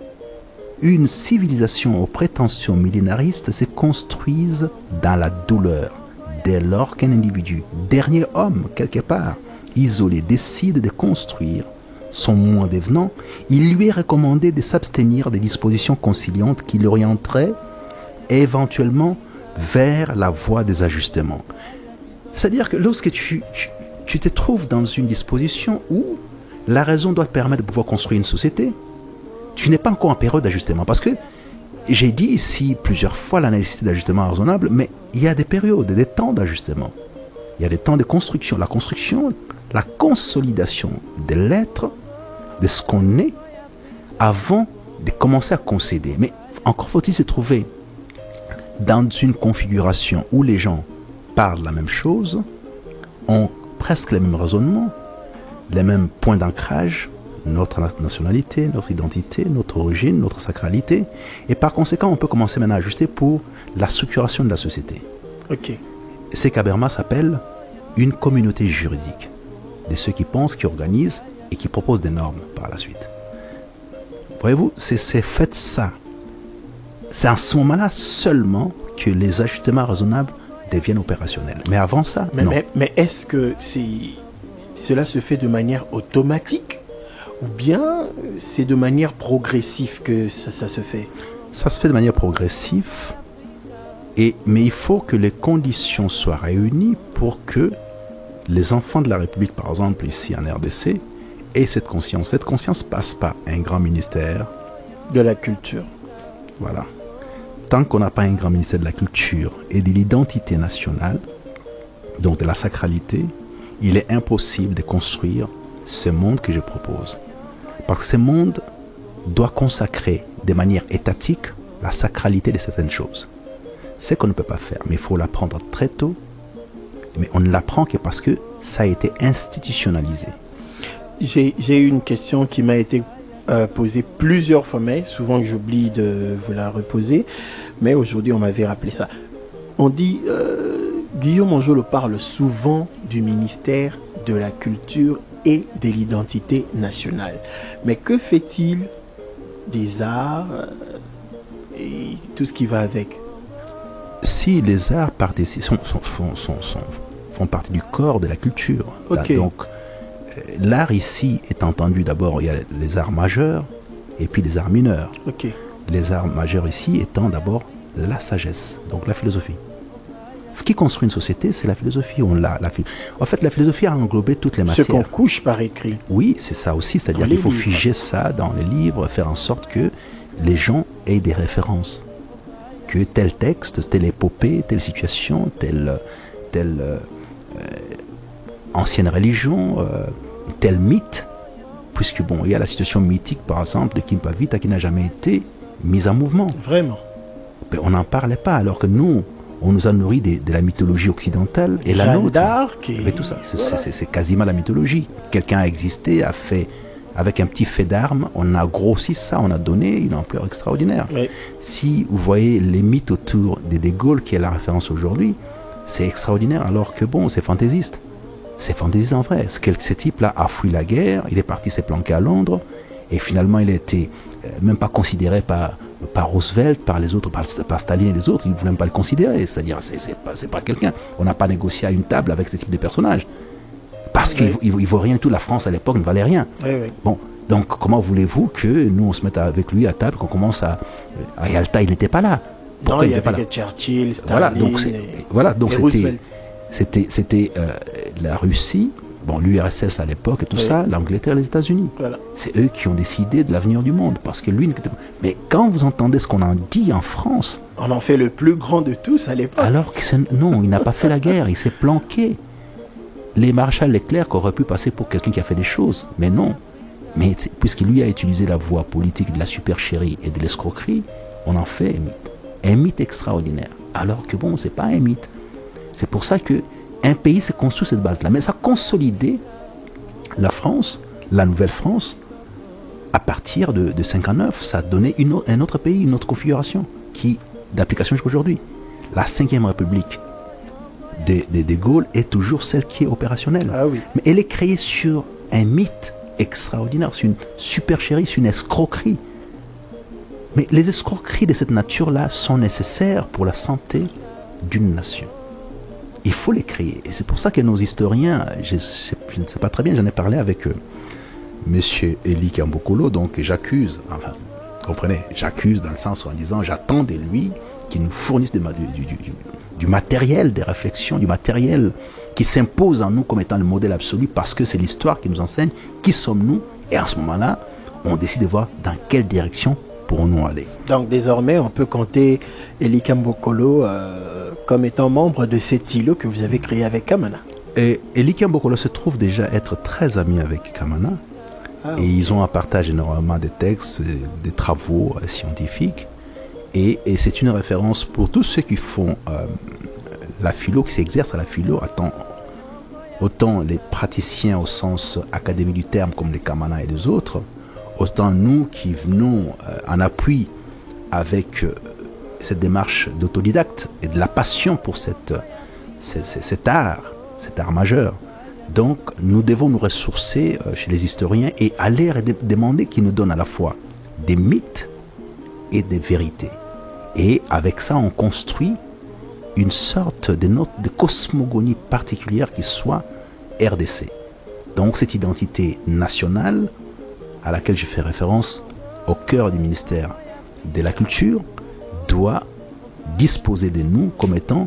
une civilisation aux prétentions millénaristes se construise dans la douleur, dès lors qu'un individu, dernier homme quelque part, isolé, décide de construire son monde devenant, il lui est recommandé de s'abstenir des dispositions conciliantes qui l'orienteraient éventuellement vers la voie des ajustements. C'est-à-dire que lorsque tu, tu, tu te trouves dans une disposition où la raison doit te permettre de pouvoir construire une société, tu n'es pas encore en période d'ajustement. Parce que j'ai dit ici plusieurs fois la nécessité d'ajustement raisonnable, mais il y a des périodes, des temps d'ajustement. Il y a des temps de construction. La construction, la consolidation de l'être, de ce qu'on est, avant de commencer à concéder. Mais encore faut-il se trouver dans une configuration où les gens parlent la même chose, ont presque les mêmes raisonnements, les mêmes points d'ancrage, notre nationalité, notre identité, notre origine, notre sacralité. Et par conséquent, on peut commencer maintenant à ajuster pour la structuration de la société. Ok. Ce qu'Habermas appelle une communauté juridique, de ceux qui pensent, qui organisent et qui proposent des normes par la suite. Voyez-vous, c'est, c'est fait ça. C'est à ce moment-là seulement que les ajustements raisonnables deviennent opérationnels. Mais avant ça, mais, non. Mais, mais est-ce que c'est, cela se fait de manière automatique ou bien c'est de manière progressive que ça, ça se fait? Ça se fait de manière progressive, et, mais il faut que les conditions soient réunies pour que les enfants de la République, par exemple ici en R D C, aient cette conscience. Cette conscience passe par un grand ministère de la culture. Voilà. Tant qu'on n'a pas un grand ministère de la culture et de l'identité nationale, donc de la sacralité, il est impossible de construire ce monde que je propose. Parce que ce monde doit consacrer de manière étatique la sacralité de certaines choses. C'est qu'on ne peut pas faire, mais il faut l'apprendre très tôt. Mais on ne l'apprend que parce que ça a été institutionnalisé. J'ai, j'ai eu une question qui m'a été euh, posée plusieurs fois, mais souvent j'oublie de vous la reposer. Mais aujourd'hui, on m'avait rappelé ça. On dit, euh, Guillaume Angelot parle souvent du ministère de la culture et de l'identité nationale. Mais que fait-il des arts euh, et tout ce qui va avec? Si les arts participent, sont, sont, sont, sont, sont, font partie du corps de la culture. Okay. Donc, l'art ici est entendu d'abord, il y a les arts majeurs et puis les arts mineurs. Okay. Les arts majeurs ici étant d'abord la sagesse, donc la philosophie. Ce qui construit une société, c'est la philosophie. On l'a, la, en fait, la philosophie a englobé toutes les matières. Ce qu'on couche par écrit. Oui, c'est ça aussi. C'est-à-dire qu'il faut livres. figer ça dans les livres, faire en sorte que les gens aient des références. Que tel texte, telle épopée, telle situation, telle, telle euh, ancienne religion, euh, tel mythe, puisque bon, il y a la situation mythique, par exemple, de Kimpavita qui n'a jamais été mise en mouvement. Vraiment. Mais on n'en parlait pas, alors que nous, on nous a nourri de, de la mythologie occidentale et la Jeanne nôtre. d'Arc et... Mais tout ça, c'est, voilà. c'est, c'est quasiment la mythologie. Quelqu'un a existé, a fait, avec un petit fait d'armes, on a grossi ça, on a donné une ampleur extraordinaire. Oui. Si vous voyez les mythes autour de De Gaulle, qui est la référence aujourd'hui, c'est extraordinaire, alors que bon, c'est fantaisiste. C'est fantaisiste en vrai. Ce, ce type-là a fui la guerre, il est parti se planquer à Londres, et finalement il a été euh, même pas considéré par, par Roosevelt, par les autres, par, par Staline et les autres, ils ne voulaient même pas le considérer. C'est-à-dire, c'est, c'est pas, c'est pas quelqu'un. On n'a pas négocié à une table avec ce type de personnages. Parce oui. qu'il ne vaut rien du tout. La France à l'époque ne valait rien. Oui, oui. Bon, donc comment voulez-vous que nous on se mette avec lui à table, qu'on commence à... À Yalta, il n'était pas là. Pourquoi non, il y avait Churchill, Staline voilà, donc c'est, et, voilà, donc et c'était, Roosevelt. C'était, c'était euh, la Russie, bon, l'U R S S à l'époque et tout oui. ça, l'Angleterre et les États-Unis. Voilà. C'est eux qui ont décidé de l'avenir du monde. Parce que lui n'était pas... Mais quand vous entendez ce qu'on en dit en France... On en fait le plus grand de tous à l'époque. Alors que c'est... non, il n'a pas fait la guerre, il s'est planqué. Les maréchals Leclerc auraient pu passer pour quelqu'un qui a fait des choses, mais non. Mais puisqu'il lui a utilisé la voie politique de la supercherie et de l'escroquerie, on en fait un mythe. Un mythe extraordinaire. Alors que bon, c'est pas un mythe. C'est pour ça que un pays s'est construit cette base-là. Mais ça a consolidé la France, la Nouvelle-France, à partir de, de cinquante-neuf. Ça a donné une, un autre pays, une autre configuration, qui d'application jusqu'à aujourd'hui. La cinquième République de, de, de Gaulle est toujours celle qui est opérationnelle. Ah oui. Mais elle est créée sur un mythe extraordinaire, sur une supercherie, sur une escroquerie. Mais les escroqueries de cette nature-là sont nécessaires pour la santé d'une nation. Il faut les créer. Et c'est pour ça que nos historiens, je, je ne sais pas très bien, j'en ai parlé avec eux, Monsieur Eli Kambokolo, donc j'accuse, enfin, comprenez, j'accuse dans le sens où en disant j'attends de lui qu'il nous fournisse du, du, du, du, du matériel, des réflexions, du matériel qui s'impose en nous comme étant le modèle absolu parce que c'est l'histoire qui nous enseigne qui sommes-nous et à ce moment-là, on décide de voir dans quelle direction pourrons-nous aller. Donc désormais, on peut compter Eli Kambokolo euh, comme étant membre de cet îlot que vous avez créé avec Kamana. Et Eli Kambokolo se trouve déjà être très ami avec Kamana. Ah, et okay. Ils ont un partage énormément des textes, des travaux euh, scientifiques. Et, et c'est une référence pour tous ceux qui font euh, la philo, qui s'exercent à la philo, autant, autant les praticiens au sens académique du terme comme les Kamana et les autres, autant nous qui venons euh, en appui avec euh, cette démarche d'autodidacte et de la passion pour cette, cette, cet art, cet art majeur. Donc, nous devons nous ressourcer euh, chez les historiens et aller de- demander qu'ils nous donnent à la fois des mythes et des vérités. Et avec ça, on construit une sorte de note de cosmogonie particulière qui soit R D C. Donc, cette identité nationale à laquelle je fais référence au cœur du ministère de la Culture doit disposer de nous comme étant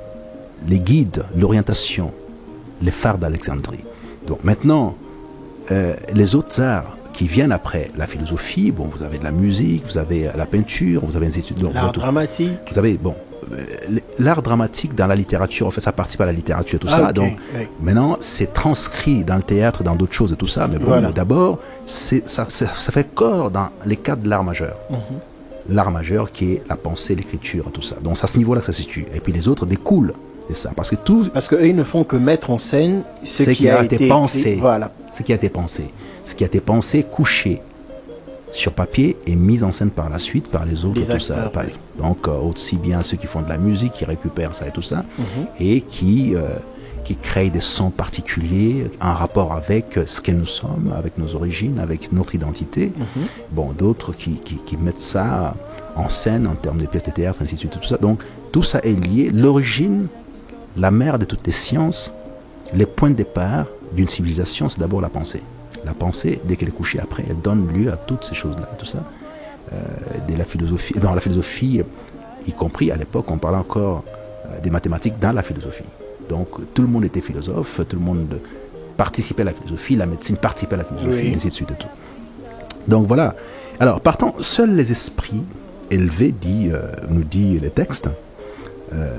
les guides, l'orientation, les phares d'Alexandrie. Donc maintenant, euh, les autres arts qui viennent après la philosophie, bon, vous avez de la musique, vous avez la peinture, vous avez un institut de l'art dramatique. Vous avez, bon, euh, l'art dramatique dans la littérature, en fait, ça participe à la littérature et tout ah, ça. Okay, donc okay. Maintenant, c'est transcrit dans le théâtre, dans d'autres choses et tout ça. Mais bon, voilà. D'abord, c'est, ça, ça, ça fait corps dans les cadres de l'art majeur. Mm-hmm. L'art majeur qui est la pensée, l'écriture, tout ça. Donc c'est à ce niveau-là que ça se situe. Et puis les autres découlent. C'est ça, parce que tout, parce qu'eux, ils ne font que mettre en scène ce, ce qui, qui a, a été, été pensé, écrit, voilà. ce qui a été pensé, ce qui a été pensé, couché sur papier et mis en scène par la suite par les autres, les tout acteurs, ça. Oui. Donc euh, aussi bien ceux qui font de la musique, qui récupèrent ça et tout ça, mm-hmm. et qui euh, qui créent des sons particuliers en rapport avec ce que nous sommes, avec nos origines, avec notre identité. Mm-hmm. Bon, d'autres qui, qui qui mettent ça en scène en termes de pièces de théâtre, ainsi de suite, tout ça. Donc tout ça est lié. L'origine, la mère de toutes les sciences, les points de départ d'une civilisation, c'est d'abord la pensée. La pensée, dès qu'elle est couchée après, elle donne lieu à toutes ces choses-là, tout ça. Euh, de la philosophie, dans la philosophie, y compris à l'époque, on parlait encore euh, des mathématiques dans la philosophie. Donc tout le monde était philosophe, tout le monde participait à la philosophie, la médecine participait à la philosophie, oui. ainsi de suite et tout. Donc voilà. Alors, partant, seuls les esprits élevés, dit, euh, nous dit les textes, euh,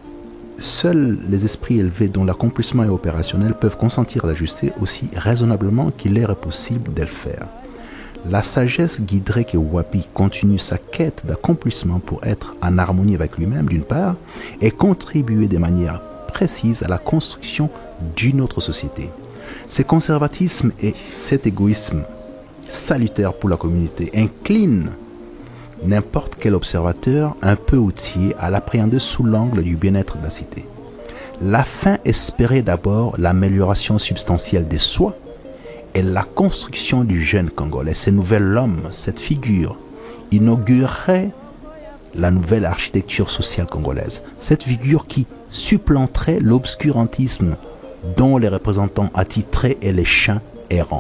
seuls les esprits élevés dont l'accomplissement est opérationnel peuvent consentir à l'ajuster aussi raisonnablement qu'il leur est possible de le faire. La sagesse guiderait que Wapi continue sa quête d'accomplissement pour être en harmonie avec lui-même d'une part et contribuer de manière précise à la construction d'une autre société. Ce conservatisme et cet égoïsme salutaire pour la communauté inclinent n'importe quel observateur un peu outillé à l'appréhender sous l'angle du bien-être de la cité. La fin espérait d'abord l'amélioration substantielle des soi et la construction du jeune Congolais. Ce nouvel homme, cette figure, inaugurerait la nouvelle architecture sociale congolaise. Cette figure qui supplanterait l'obscurantisme dont les représentants attitrés et les chiens errants.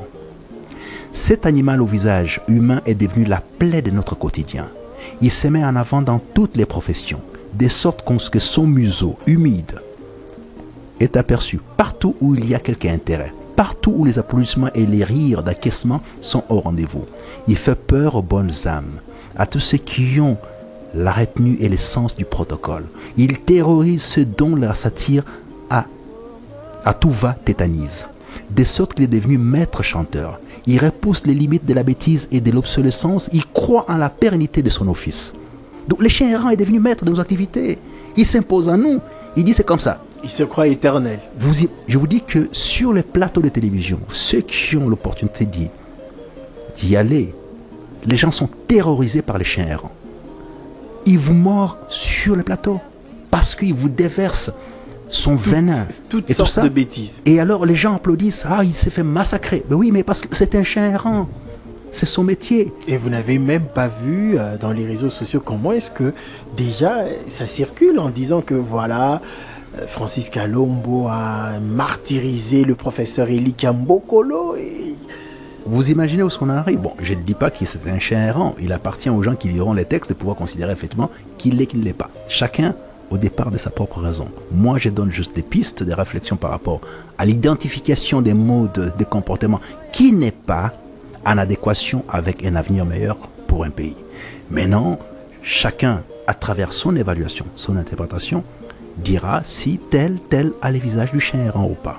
Cet animal au visage humain est devenu la plaie de notre quotidien. Il se met en avant dans toutes les professions, de sorte que son museau humide est aperçu partout où il y a quelque intérêt, partout où les applaudissements et les rires d'acquiescement sont au rendez-vous. Il fait peur aux bonnes âmes, à tous ceux qui ont la retenue et l'essence du protocole. Il terrorise ceux dont la satire à, à tout va tétanise, de sorte qu'il est devenu maître chanteur. Il repousse les limites de la bêtise et de l'obsolescence. Il croit en la pérennité de son office. Donc le chien errant est devenu maître de nos activités. Il s'impose à nous. Il dit c'est comme ça. Il se croit éternel. Vous y, je vous dis que sur les plateaux de télévision, ceux qui ont l'opportunité d'y, d'y aller, les gens sont terrorisés par les chiens errants. Ils vous mordent sur le plateau. parce qu'il vous déverse son Toutes- venin toutes et tout sortes ça. de bêtises. Et alors les gens applaudissent, ah il s'est fait massacrer. Ben oui, mais parce que c'est un chien errant, c'est son métier. Et vous n'avez même pas vu euh, dans les réseaux sociaux comment est-ce que déjà euh, ça circule en disant que voilà, euh, Francis Kalombo a martyrisé le professeur Eli Kambokolo et Vous imaginez où est-ce qu'on arrive? Bon, je ne dis pas que c'est un chien errant, il appartient aux gens qui liront les textes de pouvoir considérer effectivement qu'il l'est, qu'il ne l'est pas. Chacun au départ de sa propre raison. Moi, je donne juste des pistes, des réflexions par rapport à l'identification des modes, des comportements qui n'est pas en adéquation avec un avenir meilleur pour un pays. Maintenant, chacun, à travers son évaluation, son interprétation, dira si tel, tel a le visage du chien errant ou pas.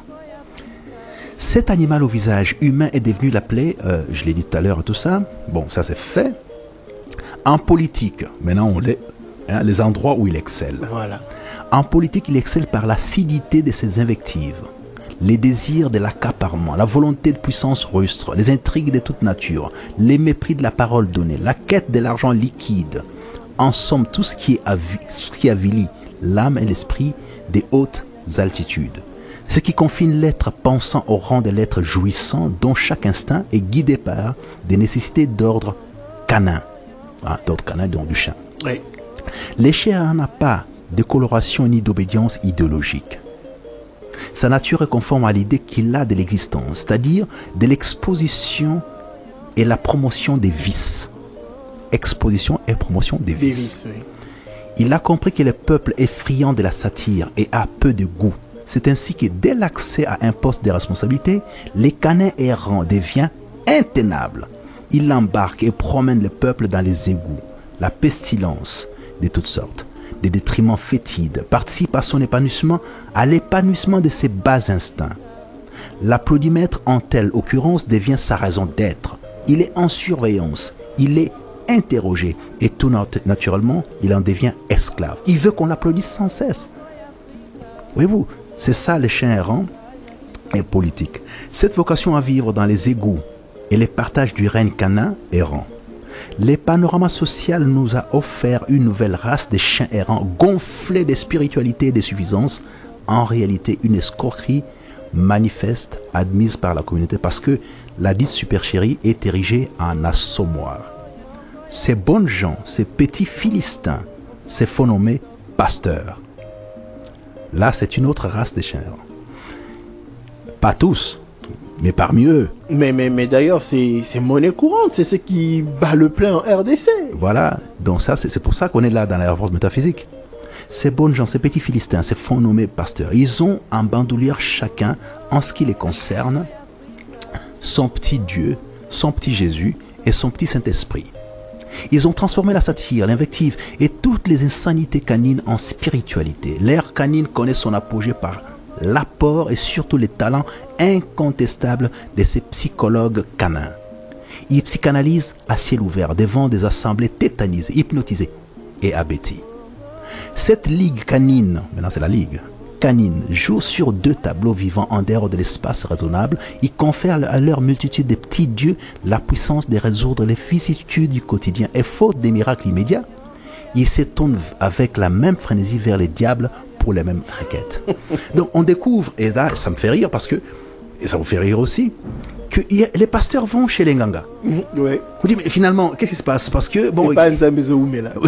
Cet animal au visage humain est devenu la plaie, euh, je l'ai dit tout à l'heure, tout ça, bon, ça c'est fait. En politique, maintenant on l'est, hein, les endroits où il excelle. voilà. En politique, il excelle par l'acidité de ses invectives, les désirs de l'accaparement, la volonté de puissance rustre, les intrigues de toute nature, les mépris de la parole donnée, la quête de l'argent liquide. En somme, tout ce qui, avi- tout ce qui avilit l'âme et l'esprit des hautes altitudes. Ce qui confine l'être pensant au rang de l'être jouissant dont chaque instinct est guidé par des nécessités d'ordre canin. Ah, d'ordre canin, donc du chien. Oui. Le chien n'a pas de coloration ni d'obédience idéologique. Sa nature est conforme à l'idée qu'il a de l'existence, c'est-à-dire de l'exposition et la promotion des vices. Exposition et promotion des Des vices. vices, oui. Il a compris que le peuple est friand de la satire et a peu de goût. C'est ainsi que dès l'accès à un poste de responsabilité, les canins errants devient intenable. Il embarque et promène le peuple dans les égouts, la pestilence de toutes sortes, des détriments fétides, participe à son épanouissement, à l'épanouissement de ses bas instincts. L'applaudimètre en telle occurrence devient sa raison d'être. Il est en surveillance, il est interrogé et tout nat- naturellement, il en devient esclave. Il veut qu'on l'applaudisse sans cesse. Voyez-vous, c'est ça les chiens errants et politiques. Cette vocation à vivre dans les égouts et les partages du règne canin errant. Le panorama social nous a offert une nouvelle race de chiens errants gonflés de spiritualité et de suffisance, en réalité une escroquerie manifeste admise par la communauté parce que la dite supercherie est érigée en assommoir. Ces bonnes gens, ces petits philistins, ces faux nommés pasteurs. Là, c'est une autre race de chiens errants. Pas tous, mais parmi eux. Mais, mais, mais d'ailleurs, c'est c'est monnaie courante, c'est ce qui bat le plein en R D C. Voilà, donc ça, c'est c'est pour ça qu'on est là dans la réforme métaphysique. Ces bonnes gens, ces petits philistins, ces faux nommés pasteurs, ils ont en bandoulière chacun, en ce qui les concerne, son petit Dieu, son petit Jésus et son petit Saint-Esprit. Ils ont transformé la satire, l'invective et toutes les insanités canines en spiritualité. L'ère canine connaît son apogée par l'apport et surtout les talents incontestables de ces psychologues canins. Ils psychanalysent à ciel ouvert devant des assemblées tétanisées, hypnotisées et abêties. Cette ligue canine, maintenant c'est la ligue canine, joue sur deux tableaux vivants en dehors de l'espace raisonnable. Ils confèrent à leur multitude de petits dieux la puissance de résoudre les vicissitudes du quotidien et faute des miracles immédiats, ils s'étonnent avec la même frénésie vers les diables pour les mêmes requêtes. Donc on découvre, et là ça me fait rire parce que, et ça vous fait rire aussi, que y a, les pasteurs vont chez les Nganga. Mmh, ouais. Vous dites, mais finalement, qu'est-ce qui se passe? Parce que, bon, Et pas Nzambe Zoume, là.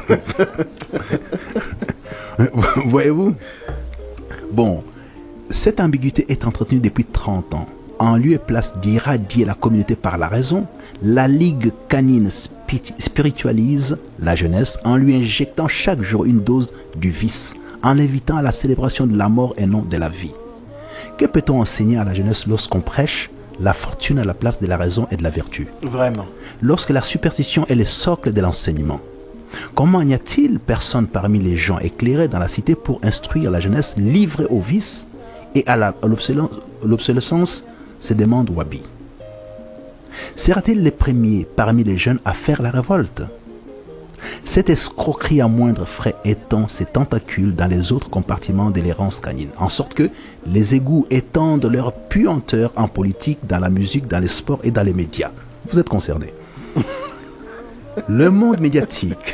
voyez-vous? Bon, cette ambiguïté est entretenue depuis trente ans. En lieu et place d'irradier la communauté par la raison, la Ligue canine spi- spiritualise la jeunesse en lui injectant chaque jour une dose du vice, en l'invitant à la célébration de la mort et non de la vie. Que peut-on enseigner à la jeunesse lorsqu'on prêche la fortune à la place de la raison et de la vertu? Vraiment. Lorsque la superstition est le socle de l'enseignement, comment n'y a-t-il personne parmi les gens éclairés dans la cité pour instruire la jeunesse livrée au vice et à la- à l'obsolescence, l'obsolescence se demande Wabi. Sera-t-il le premier parmi les jeunes à faire la révolte? Cette escroquerie à moindre frais étend ses tentacules dans les autres compartiments de l'errance canine, en sorte que les égouts étendent leur puanteur en politique, dans la musique, dans les sports et dans les médias. Vous êtes concernés. Le monde médiatique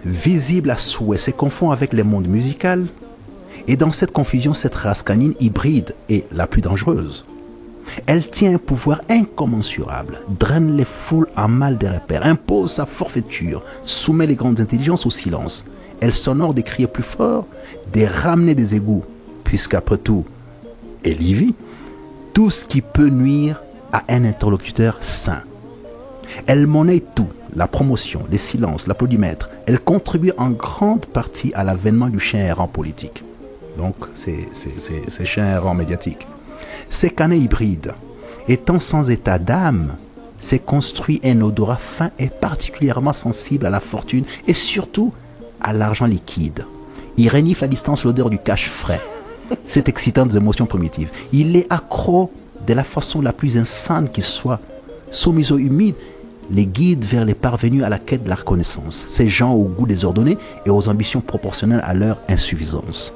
visible à souhait, se confond avec le monde musical. Et dans cette confusion, cette race canine hybride est la plus dangereuse. Elle tient un pouvoir incommensurable, draine les foules en mal des repères, impose sa forfaiture, soumet les grandes intelligences au silence. Elle s'honore de crier plus fort, de ramener des égouts, puisqu'après tout, elle y vit, tout ce qui peut nuire à un interlocuteur sain. Elle monnaie tout, la promotion, les silences, l'applaudimètre. Elle contribue en grande partie à l'avènement du chien errant politique. Donc, c'est ces chiens errants médiatiques. Ces canets hybrides, étant sans état d'âme, s'est construit un odorat fin et particulièrement sensible à la fortune et surtout à l'argent liquide. Il renifle à distance l'odeur du cash frais. C'est excitant des émotions primitives. Il est accro de la façon la plus insane qui soit. Son museau humide les guide vers les parvenus à la quête de la reconnaissance. Ces gens au goût désordonné et aux ambitions proportionnelles à leur insuffisance.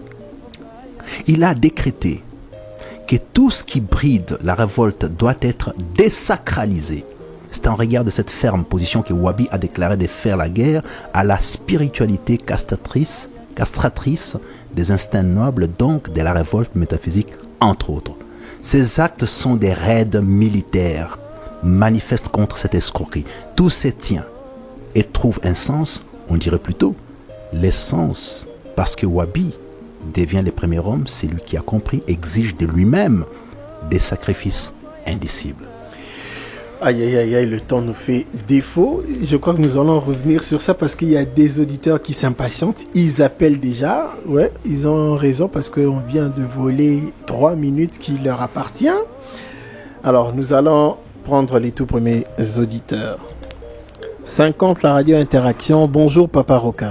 Il a décrété que tout ce qui bride la révolte doit être désacralisé. C'est en regard de cette ferme position que Wabi a déclaré de faire la guerre à la spiritualité castratrice, castratrice des instincts nobles, donc de la révolte métaphysique, entre autres. Ces actes sont des raids militaires, manifestent contre cette escroquerie. Tout se tient et trouve un sens, on dirait plutôt l'essence, parce que Wabi devient le premier homme, c'est lui qui a compris, exige de lui-même des sacrifices indicibles. Aïe, aïe, aïe, aïe, le temps nous fait défaut. Je crois que nous allons revenir sur ça parce qu'il y a des auditeurs qui s'impatientent. Ils appellent déjà. Ouais, ils ont raison parce qu'on vient de voler trois minutes qui leur appartient. Alors, nous allons prendre les tout premiers auditeurs. cinquante, la radio interaction. Bonjour, Papa Roca.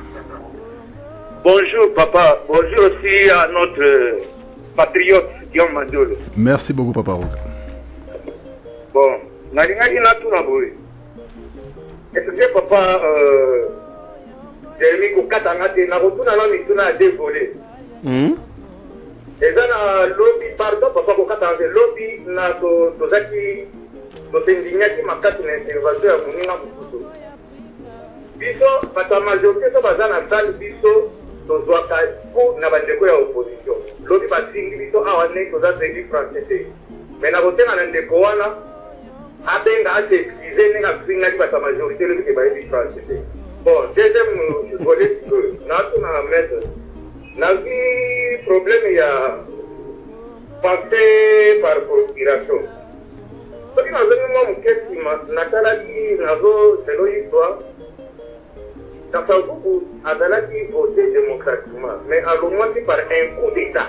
Bonjour papa, bonjour aussi à notre patriote Guillaume Mandolo. Merci beaucoup Papa Roca. Bon, Naringari Natuna Boy. Est-ce que papa, euh, Jérémy Koukatangate, Narotuna non mituna a dévolé. Hum? Et ça na lobby, pardon papa Koukatangate, lobby na to tozaki, to tendignaki makati na intervention ya Moninga Mokuto. Biso, pata majorité so bazana salle biso, tozwaka pour na bandeko ya opposition lobi basingi biso awa ne toza zeli français mais na kotenga na ndeko wana abenga ase excuse ndenge asingaki bata majorité lobi ke bayebi français. Bon, deuxième volet que natuna na maître nazi problème ya pensée par procuration soki nazongi mwa moke nsima natalaki nazo lelo histoire Kasavubu Azalaki voté démocratiquement, mais à l'omwati par un coup d'État.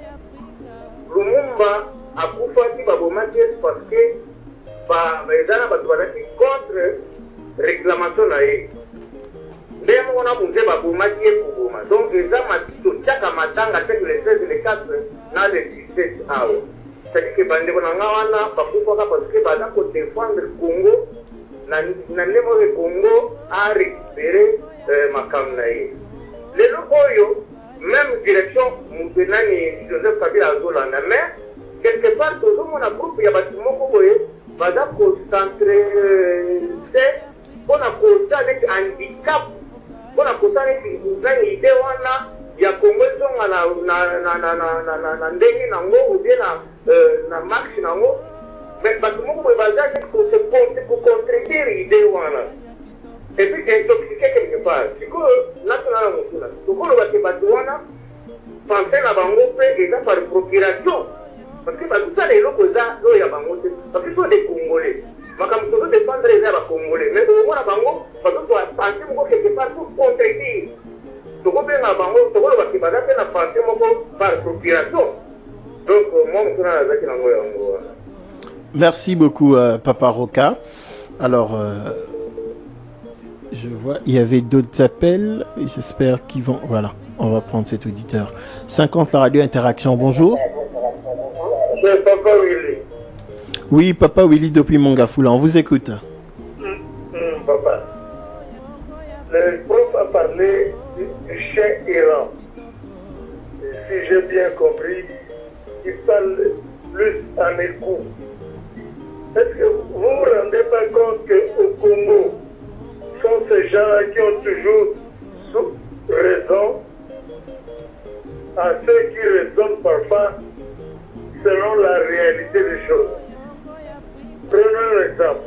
Lumumba a Koufati Babomaki parce que Bazana Bazalaki contre réclamation naïe. Même on a monté Babomaki et Kouboma. Donc, les gens m'ont Tchaka Matanga, c'est les seize et les quatre, dans les dix-sept heures. C'est-à-dire que Bandeko Nangawana, Bakoufa parce que Bazana pour défendre le Congo, Nanemo le Congo a récupéré makam na ye lelo oyo même direction mubenani Joseph Kabila azolanda mais quelque part tozomona groupe ya bato moko boye baza kocentre se mpona kota neti handicap mpona kota neti nzangi ide wana ya kongo ezonga na ndenge nango obie na marche nango mais bato moko boye baza neti kocontredire ide wana. Et puis intoxiqué quelque part. Si vous national mutuna, si vous le batouana, pensez la bango et ça par procuration. Parce que tout ça les locaux là, là il y a bango, parce que ce sont des Congolais. Mais comme tout le défendre les arbres Congolais, mais au moins la bango, parce que toi pensez mon quelque part pour contredire. Tu comprends la bango, tu vois le batouana, c'est la pensée mon par procuration. Donc moi mutuna la zaki nango yango. Merci beaucoup euh, Papa Roca. Alors euh, je vois, il y avait d'autres appels. J'espère qu'ils vont... Voilà, on va prendre cet auditeur. cinquante, la radio interaction, bonjour. C'est Papa Willy. Oui, Papa Willy depuis Mongafoula, on vous écoute. Mmh, mmh, papa. Le prof a parlé du chien errant. Si j'ai bien compris, il parle plus en écoute. Est-ce que vous ne vous rendez pas compte qu'au Congo, son sont ces gens-là qui ont toujours raison, à ceux qui raisonnent parfois selon la réalité des choses. Prenons un exemple.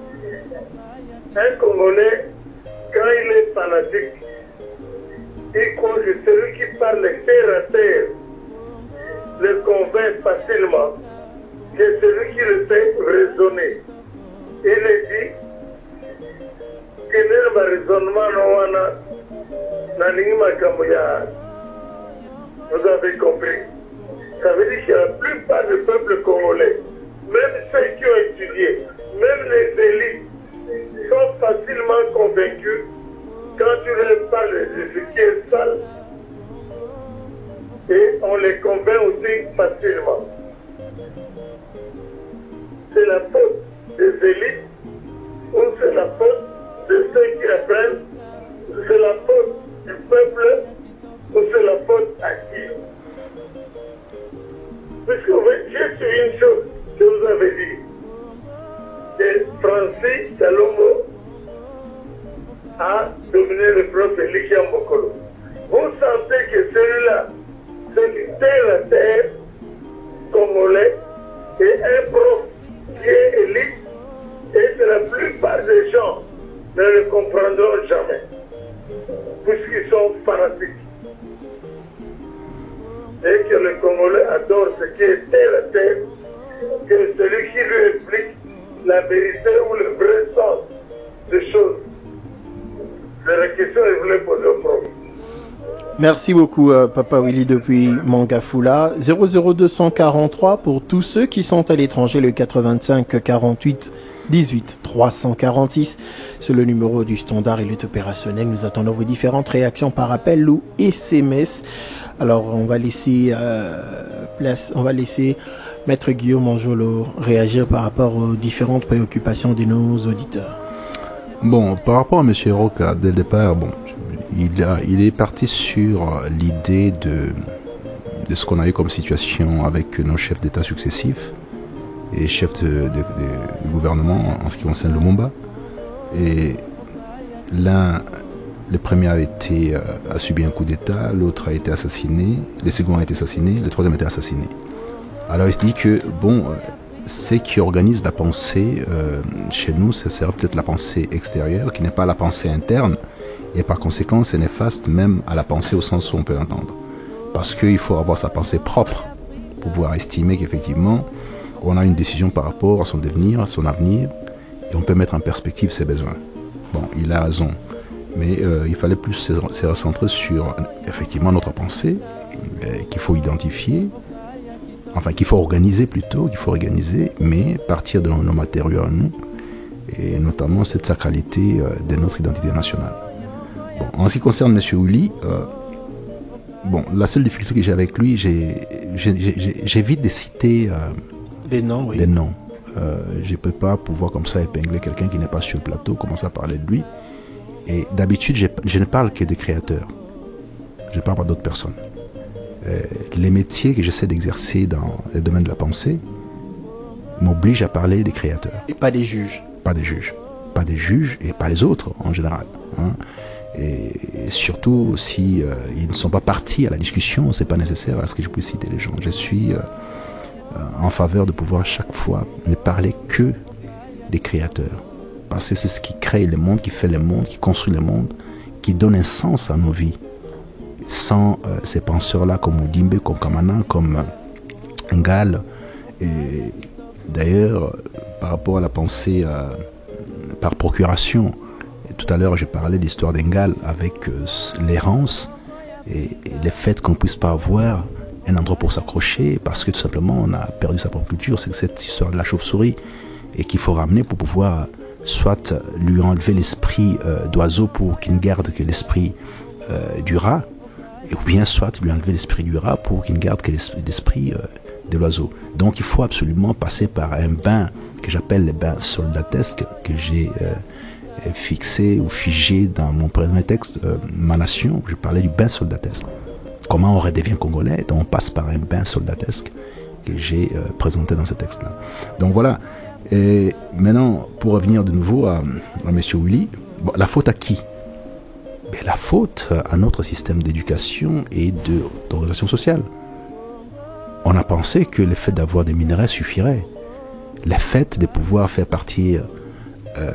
Un Congolais, quand il est fanatique, il croit que celui qui parle terre à terre le convainc facilement que celui qui le fait raisonner. Il est dit que le raisonnement n'a. Vous avez compris. Ça veut dire que la plupart du peuple congolais, même ceux qui ont étudié, même les élites, sont facilement convaincus quand tu leur parles de ce qui est sale, et on les convainc aussi facilement. C'est la faute des élites ou c'est la faute de ceux qui apprennent, c'est la faute du peuple ou c'est la faute à qui? Puisque j'ai su une chose que vous avez dit, que Francis Salomo a dominé le prof Elisha Mbokolo. Vous sentez que celui-là, c'est du terre à terre congolais, et un prof qui est élite, et que la plupart des gens ne le comprendront jamais, puisqu'ils sont fanatiques. Et que le Congolais adore ce qui est terre à terre, que celui qui lui explique la vérité ou le vrai sens des choses. C'est la question que je voulais poser au prof. Merci beaucoup, euh, Papa Willy depuis Mangafula. zéro zéro deux cent quarante-trois pour tous ceux qui sont à l'étranger, le quatre-vingt-cinq quarante-huit dix-huit trois cent quarante-six. C'est le numéro du standard, il est opérationnel. Nous attendons vos différentes réactions par appel ou S M S. Alors, on va laisser euh, place, on va laisser Maître Guillaume Anjolo réagir par rapport aux différentes préoccupations de nos auditeurs. Bon, par rapport à M. Roca, dès le départ, bon, il, a, il est parti sur l'idée de, de ce qu'on a eu comme situation avec nos chefs d'État successifs et chefs de, de, de, du gouvernement en ce qui concerne le Lumumba. Et l'un, le premier a, été, a subi un coup d'État, l'autre a été assassiné, le second a été assassiné, le troisième a été assassiné. Alors il se dit que, bon, ce qui organise la pensée euh, chez nous, ça sera peut-être la pensée extérieure, qui n'est pas la pensée interne, et par conséquent, c'est néfaste même à la pensée au sens où on peut l'entendre. Parce qu'il faut avoir sa pensée propre pour pouvoir estimer qu'effectivement, on a une décision par rapport à son devenir, à son avenir, et on peut mettre en perspective ses besoins. Bon, il a raison, mais euh, il fallait plus se, se recentrer sur effectivement notre pensée, euh, qu'il faut identifier, enfin qu'il faut organiser plutôt, qu'il faut organiser, mais partir de nos matériaux à nous, et notamment cette sacralité euh, de notre identité nationale. Bon, en ce qui concerne M. Willy, euh, bon, la seule difficulté que j'ai avec lui, j'évite de citer euh, des noms. Oui. Des noms. Euh, je ne peux pas pouvoir comme ça épingler quelqu'un qui n'est pas sur le plateau, commencer à parler de lui. Et d'habitude, je, je ne parle que des créateurs. Je ne parle pas d'autres personnes. Euh, les métiers que j'essaie d'exercer dans le domaine de la pensée m'obligent à parler des créateurs. Et pas des juges. Pas des juges. Pas des juges et pas les autres en général. Hein. Et surtout, si euh, ils ne sont pas partis à la discussion, c'est pas nécessaire à ce que je puisse citer les gens. Je suis euh, euh, en faveur de pouvoir chaque fois ne parler que des créateurs. Parce que c'est ce qui crée le monde, qui fait le monde, qui construit le monde, qui donne un sens à nos vies. Sans euh, ces penseurs-là comme Mudimbe, comme Kamana, comme euh, Ngal. Et d'ailleurs, euh, par rapport à la pensée euh, par procuration, et tout à l'heure j'ai parlé de l'histoire d'Ngal avec euh, l'errance et, et le fait qu'on ne puisse pas avoir un endroit pour s'accrocher parce que tout simplement on a perdu sa propre culture. C'est cette histoire de la chauve-souris et qu'il faut ramener pour pouvoir soit lui enlever l'esprit euh, d'oiseau pour qu'il ne garde que l'esprit euh, du rat, ou bien soit lui enlever l'esprit du rat pour qu'il ne garde que l'esprit euh, de l'oiseau. Donc il faut absolument passer par un bain que j'appelle le bain soldatesque, que j'ai euh, fixé ou figé dans mon premier texte, euh, Ma Nation, où je parlais du bain soldatesque. Comment on redevient congolais? Donc on passe par un bain soldatesque que j'ai euh, présenté dans ce texte-là. Donc voilà. Et maintenant, pour revenir de nouveau à, à M. Willy, Bon, la faute à qui? Ben, la faute à notre système d'éducation et de, d'organisation sociale. On a pensé que le fait d'avoir des minerais suffirait. Le fait de pouvoir faire partir euh,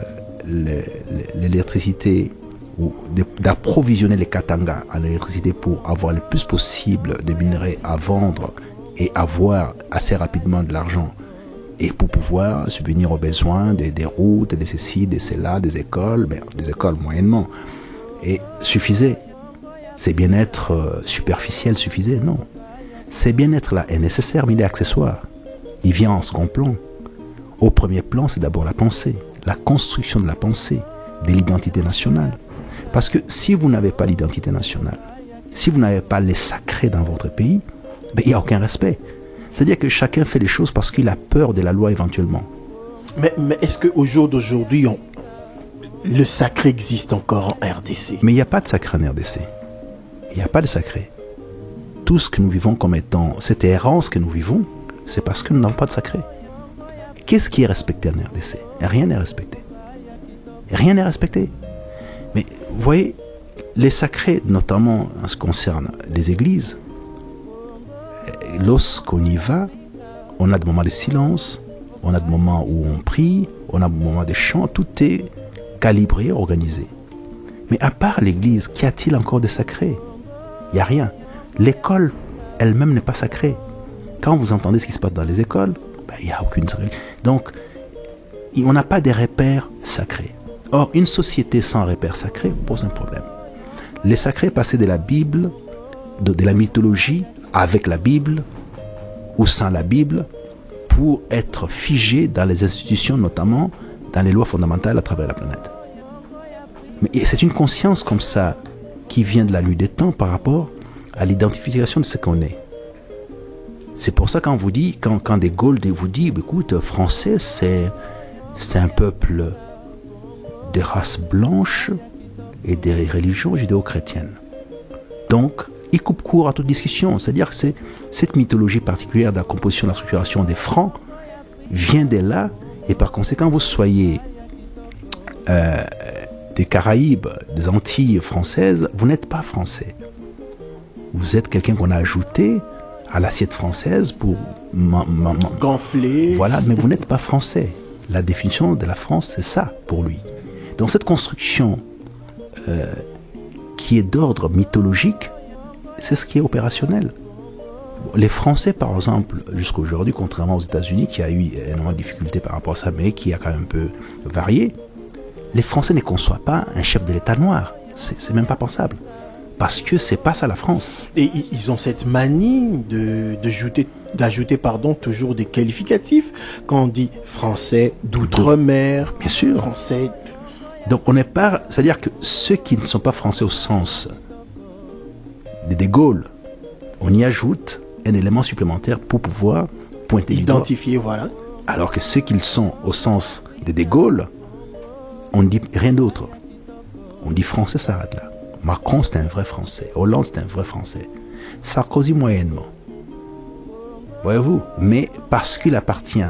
l'électricité ou d'approvisionner les Katanga en électricité pour avoir le plus possible de minerais à vendre et avoir assez rapidement de l'argent et pour pouvoir subvenir aux besoins des, des routes, des ceci, des cela, des écoles, mais des écoles moyennement, et suffisait. Ces bien-être euh, superficiels suffisaient? Non. Ces bien-être là est nécessaire, mais il est accessoire. Il vient en second plan. Au premier plan, c'est d'abord la pensée, la construction de la pensée, de l'identité nationale. Parce que si vous n'avez pas l'identité nationale, si vous n'avez pas les sacrés dans votre pays, ben, il n'y a aucun respect. C'est-à-dire que chacun fait les choses parce qu'il a peur de la loi éventuellement. Mais, mais est-ce qu'au jour d'aujourd'hui, on... le sacré existe encore en R D C? Mais il n'y a pas de sacré en R D C. Il n'y a pas de sacré. Tout ce que nous vivons comme étant, cette errance que nous vivons, c'est parce que nous n'avons pas de sacré. Qu'est-ce qui est respecté en R D C? Rien n'est respecté. Rien n'est respecté. Mais vous voyez, les sacrés, notamment en ce qui concerne les églises, lorsqu'on y va, on a des moments de silence, on a des moments où on prie, on a des moments de chant, tout est calibré, organisé. Mais à part l'église, qu'y a-t-il encore de sacré? Il n'y a rien. L'école elle-même n'est pas sacrée. Quand vous entendez ce qui se passe dans les écoles, ben, il n'y a aucune sacrée. Donc, on n'a pas de repères sacrés. Or, une société sans repères sacrés pose un problème. Les sacrés passaient de la Bible, de, de la mythologie, avec la Bible ou sans la Bible, pour être figés dans les institutions, notamment dans les lois fondamentales à travers la planète. Mais c'est une conscience comme ça qui vient de la nuit des temps par rapport à l'identification de ce qu'on est. C'est pour ça qu'on vous dit, quand, quand De Gaulle vous dit, écoute, français, c'est, c'est un peuple de race blanche et des religions judéo-chrétiennes. Donc, il coupe court à toute discussion. C'est-à-dire que c'est, cette mythologie particulière de la composition, de la structuration des francs vient de là, et par conséquent, vous soyez euh, des Caraïbes, des Antilles françaises, vous n'êtes pas français. Vous êtes quelqu'un qu'on a ajouté à l'assiette française pour ma, ma, ma, gonfler. Voilà, mais vous n'êtes pas français. La définition de la France, c'est ça pour lui. Donc cette construction euh, qui est d'ordre mythologique, c'est ce qui est opérationnel. Les Français, par exemple, jusqu'à aujourd'hui, contrairement aux États-Unis, qui a eu énormément de difficultés par rapport à ça, mais qui a quand même un peu varié, les Français ne conçoivent pas un chef de l'État noir. C'est, c'est même pas pensable. Parce que c'est pas ça la France. Et ils ont cette manie de, de ajouter, d'ajouter pardon, toujours des qualificatifs. Quand on dit français d'outre-mer, bien sûr. Français. Donc on n'est pas, c'est-à-dire que ceux qui ne sont pas français au sens de De Gaulle, on y ajoute un élément supplémentaire pour pouvoir pointer identifier, voilà. Alors que ceux qui le sont au sens de De Gaulle, on ne dit rien d'autre. On dit français, ça s'arrête là. Macron, c'est un vrai français. Hollande, c'est un vrai français. Sarkozy, moyennement. Voyez-vous? Mais parce qu'il appartient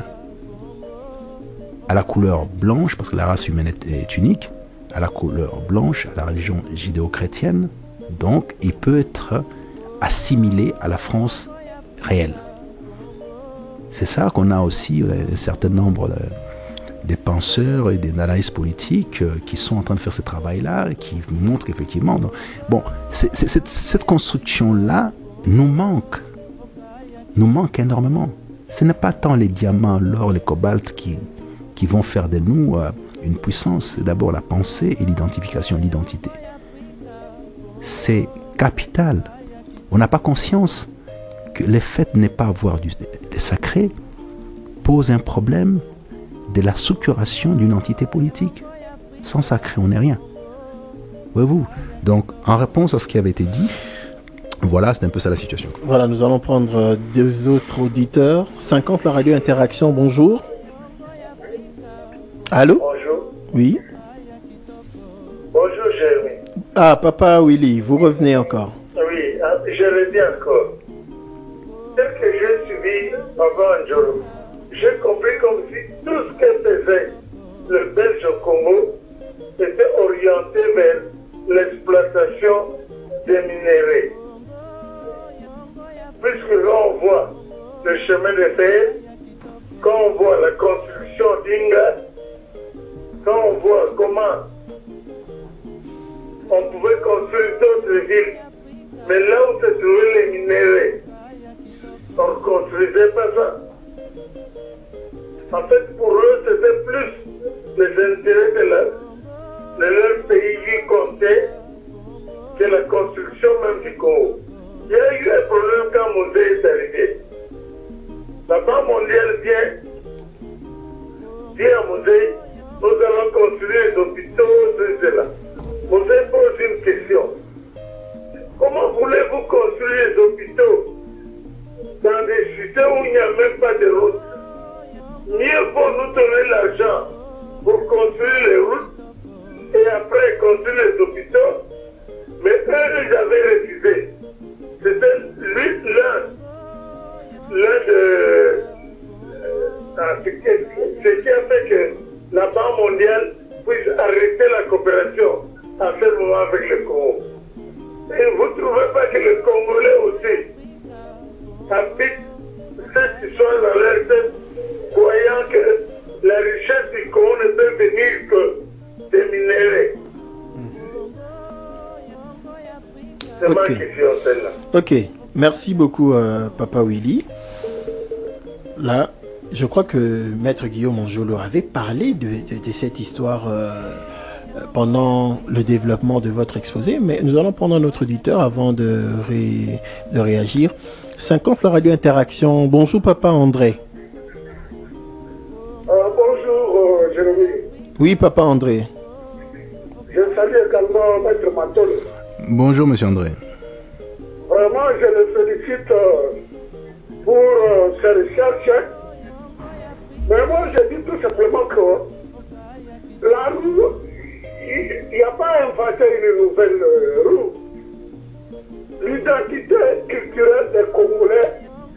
à la couleur blanche, parce que la race humaine est, est unique, à la couleur blanche, à la religion judéo-chrétienne, donc il peut être assimilé à la France réelle. C'est ça qu'on a aussi un certain nombre de, des penseurs et des analystes politiques euh, qui sont en train de faire ce travail-là, et qui montrent qu'effectivement... Donc, bon, c'est, c'est, c'est, cette construction-là nous manque, nous manque énormément. Ce n'est pas tant les diamants, l'or, les cobaltes qui, qui vont faire de nous euh, une puissance, c'est d'abord la pensée et l'identification, l'identité. C'est capital. On n'a pas conscience que le fait de ne pas avoir du, le sacré pose un problème de la structuration d'une entité politique. Sans sacré, on n'est rien. Voyez-vous? Donc, en réponse à ce qui avait été dit, voilà, c'est un peu ça la situation. Voilà, nous allons prendre euh, deux autres auditeurs. cinquante, la radio Interaction, bonjour. Allô? Bonjour. Oui. Bonjour, Jérémy. Ah, Papa Willy, vous revenez encore. Oui, je reviens encore. Tel que j'ai suivi Papa Njoro, j'ai compris comme si tout ce que faisait le Belge au Congo était orienté orientés vers l'exploitation des minéraux. Puisque là on voit le chemin de fer, quand on voit la construction d'Inga, quand on voit comment on pouvait construire d'autres villes, mais là où se trouvaient les minéraux, on ne construisait pas ça. En fait, pour eux, c'était plus les intérêts de, la, de leur pays qui comptaient que la construction même du Congo. Il y a eu un problème quand Mosé est arrivé. La Banque mondiale vient, vient à Mosé, nous allons construire les hôpitaux, ceci, cela. Mosé pose une question. Comment voulez-vous construire les hôpitaux dans des cités où il n'y a même pas de route? Mieux vaut nous donner l'argent pour construire les routes et après construire les hôpitaux. Mais eux, ils avaient refusé. C'était lui, l'un, l'un de... Euh, ce, qui, ce qui a fait que la Banque mondiale puisse arrêter la coopération à ce moment avec le Congo. Et vous ne trouvez pas que les Congolais aussi habitent cette histoire dans leur tête, croyant que la richesse du Congo ne peut venir que des minéraux. C'est okay. Ma question, celle-là. Ok, merci beaucoup, euh, Papa Willy. Là, je crois que Maître Guillaume Anjolo avait parlé de, de, de cette histoire euh, pendant le développement de votre exposé, mais nous allons prendre un autre auditeur avant de, ré, de réagir. cinquante, la radio interaction. Bonjour, Papa André. Euh, bonjour, euh, Jérémy. Oui, Papa André. Je salue également Maître Matol. Bonjour, Monsieur André. Vraiment, je le félicite euh, pour euh, ses recherches. Mais moi, je dis tout simplement que la roue, il n'y a pas inventé une nouvelle euh, roue. L'identité culturelle des Congolais,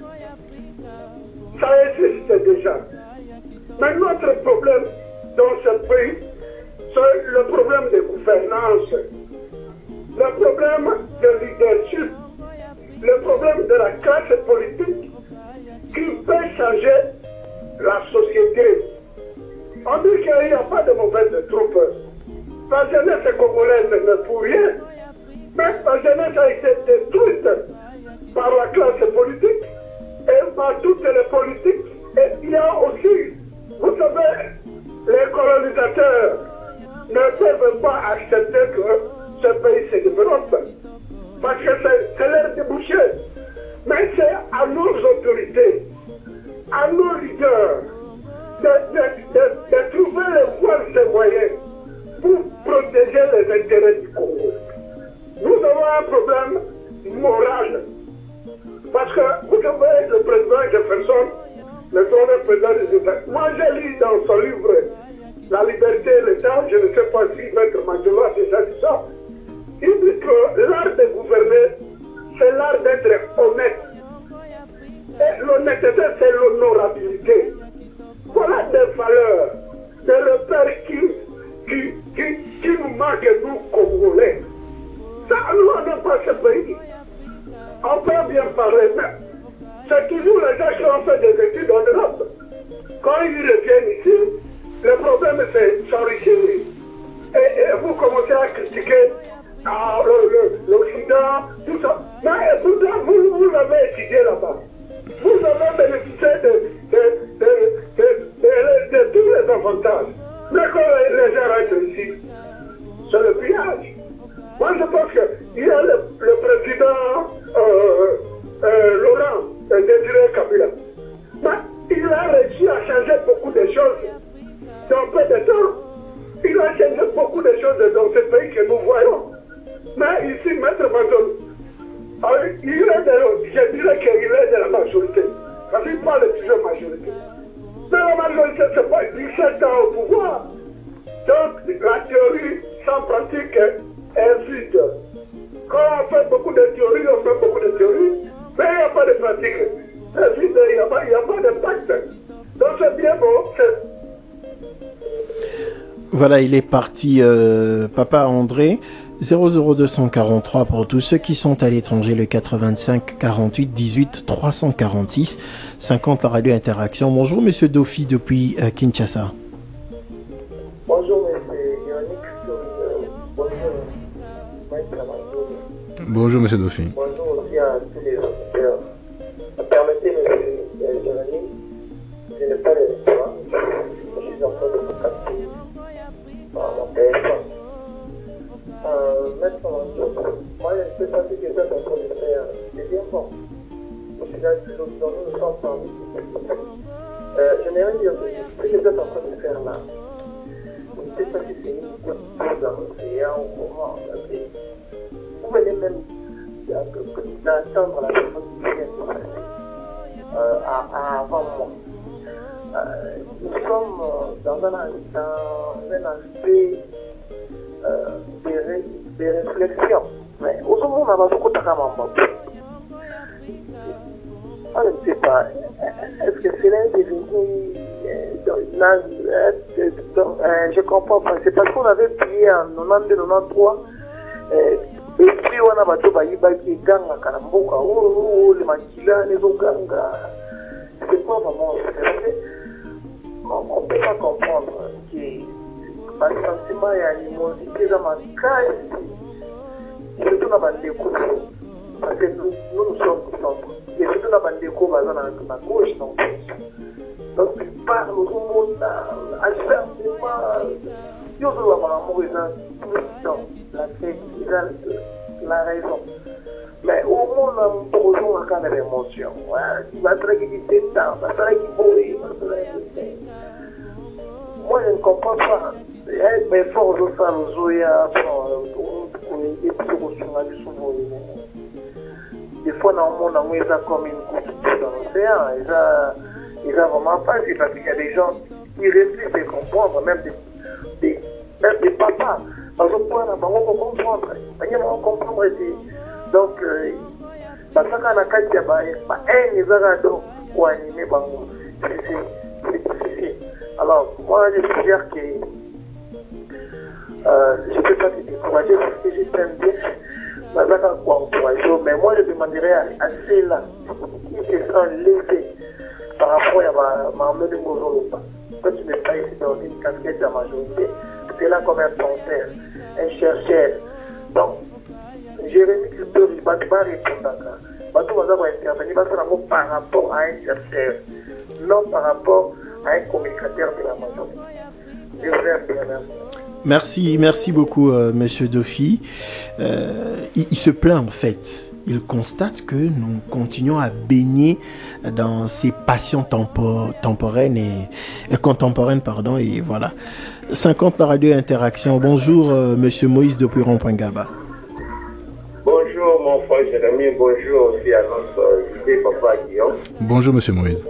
ça existe déjà. Mais notre problème dans ce pays, c'est le problème de gouvernance, le problème de leadership, le problème de la classe politique qui peut changer la société. On dit qu'il n'y a pas de mauvaises troupes. La jeunesse congolaise ne pour rien. Mais la jeunesse a été détruite par la classe politique et par toutes les politiques. Et il y a aussi, vous savez, les colonisateurs ne peuvent pas accepter que ce pays se développe. Parce que c'est leur débouché. Mais c'est à nos autorités, à nos leaders, de, de, de, de trouver les voies et moyens pour protéger les intérêts du Congo. Nous avons un problème moral. Parce que, vous savez, le président Jefferson, le premier président des États-Unis, moi j'ai lu dans son livre La liberté et l'État, je ne sais pas si Maître Mandela a déjà dit ça, il dit que l'art de gouverner, c'est l'art d'être honnête. Et l'honnêteté, c'est l'honorabilité. Voilà des valeurs, des repères qui, qui, qui, qui nous manquent, nous, Congolais. Ça, nous, on n'a pas ce pays. On peut bien parler, mais c'est toujours les gens qui ont fait des études en Europe. Quand ils reviennent ici, le problème, c'est s'enrichir. Et, et vous commencez à critiquer ah, l'Occident, tout ça. Mais vous, vous, vous l'avez étudié là-bas. Vous avez bénéficié de, de, de, de, de, de, de tous les avantages. Mais quand les gens rentrent ici, c'est le pillage. Moi, je pense qu'il y a le, le président euh, euh, Laurent euh, Désiré Kabila. Mais il a réussi à changer beaucoup de choses dans peu de temps. Il a changé beaucoup de choses dans ce pays que nous voyons. Mais ici, Maître Mandol, il est de, je dirais qu'il est de la majorité. Parce qu'il parle toujours majorité. Mais la majorité, c'est pas dix-sept ans au pouvoir. Donc, la théorie sans pratique est vide. Quand on fait beaucoup de théories, on fait beaucoup de théories, mais il n'y a pas de pratique. C'est vide, il n'y a pas, a pas d'impact. Donc, c'est bien bon. Voilà, il est parti, euh, Papa André. zéro zéro deux cent quarante-trois pour tous ceux qui sont à l'étranger, le quatre-vingt-cinq quarante-huit dix-huit trois cent quarante-six cinquante, la radio Interaction. Bonjour Monsieur Dofi depuis euh, Kinshasa. Bonjour Monsieur Yannick, euh, bonjour Maître Amadou. Bonjour Monsieur Dofi. Bonjour aussi à tous les auditeurs. Permettez Monsieur Yannick, je n'ai pas de restaurant, je suis en train de vous capter par mon téléphone. Euh, Maître Amadou, moi je ne sais pas ce que vous êtes en train de faire, c'est bien bon. Parce que là, nous nous sommes en euh, je n'ai rien dit, ce que vous êtes en train de faire là. Je ne sais pas si c'est une chose dans l'océan ou comment. Vous venez même d'attendre la personne qui vient de passer euh, à, à avant moi. Euh, nous sommes dans un, dans un aspect euh, des, ré, des réflexions. Mais au moment où on a beaucoup de temps, je ne sais pas. Est-ce que cela est devenu euh, euh, je comprends pas. C'est parce qu'on avait payé en quatre-vingt-deux quatre-vingt-treize euh, et puis on a battu Baïbaki Ganga Karamboka, oh, les Makila, les Oganga. C'est quoi vraiment? On ne peut pas comprendre que par sentiment et animosité dans ma case, surtout dans ma découverte. Parce que nous, nous, nous sommes centre. Et surtout dans ma découverte, dans la gauche, non. Donc, ils parlent au monde, acharnement. Ils ont l'amour, ils ont tout le temps, la fête, ils ont la raison. Mais au monde, on a toujours un cas d'émotion. Il va être qui dit temps, il va être qui pourrit, il va être moi, je ne comprends pas. Mais fort de ça, nous avons des des fois, dans le monde, on a comme une goutte dans l'océan. Ils ont vraiment pas, c'est parce qu'il y a des gens qui réfléchissent et comprendre, même des, des, même des papas. Par exemple, on va comprendre. On va comprendre. Donc, parce qu'on a quatre diabètes, un des arabes pour animer, c'est difficile. Alors, moi, je suggère que euh, je ne peux pas te décourager parce que je t'aime bien. Mais moi, je demanderais à, à ceux-là qui se sont lésés par rapport à ma maman de Mozolopa. Quand tu n'es pas ici dans une casquette de la majorité, tu es là comme un penseur, un chercheur. Donc, Jérémy Christophe, il ne va pas répondre à ça. Il va intervenir par rapport à un chercheur, non par rapport à un communicateur de la majorité. Je vous remercie. Merci, merci beaucoup, euh, Monsieur Dofi. Euh, il, il se plaint en fait. Il constate que nous continuons à baigner dans ces passions tempo, temporelles et, et contemporaines, pardon. Et voilà. cinquante la radio Interaction. Bonjour, euh, Monsieur Moïse depuis Rond-Point-Gaba. Bonjour, mon frère Jérémy. Bonjour aussi à notre invité, Papa Guillaume. Bonjour, Monsieur Moïse.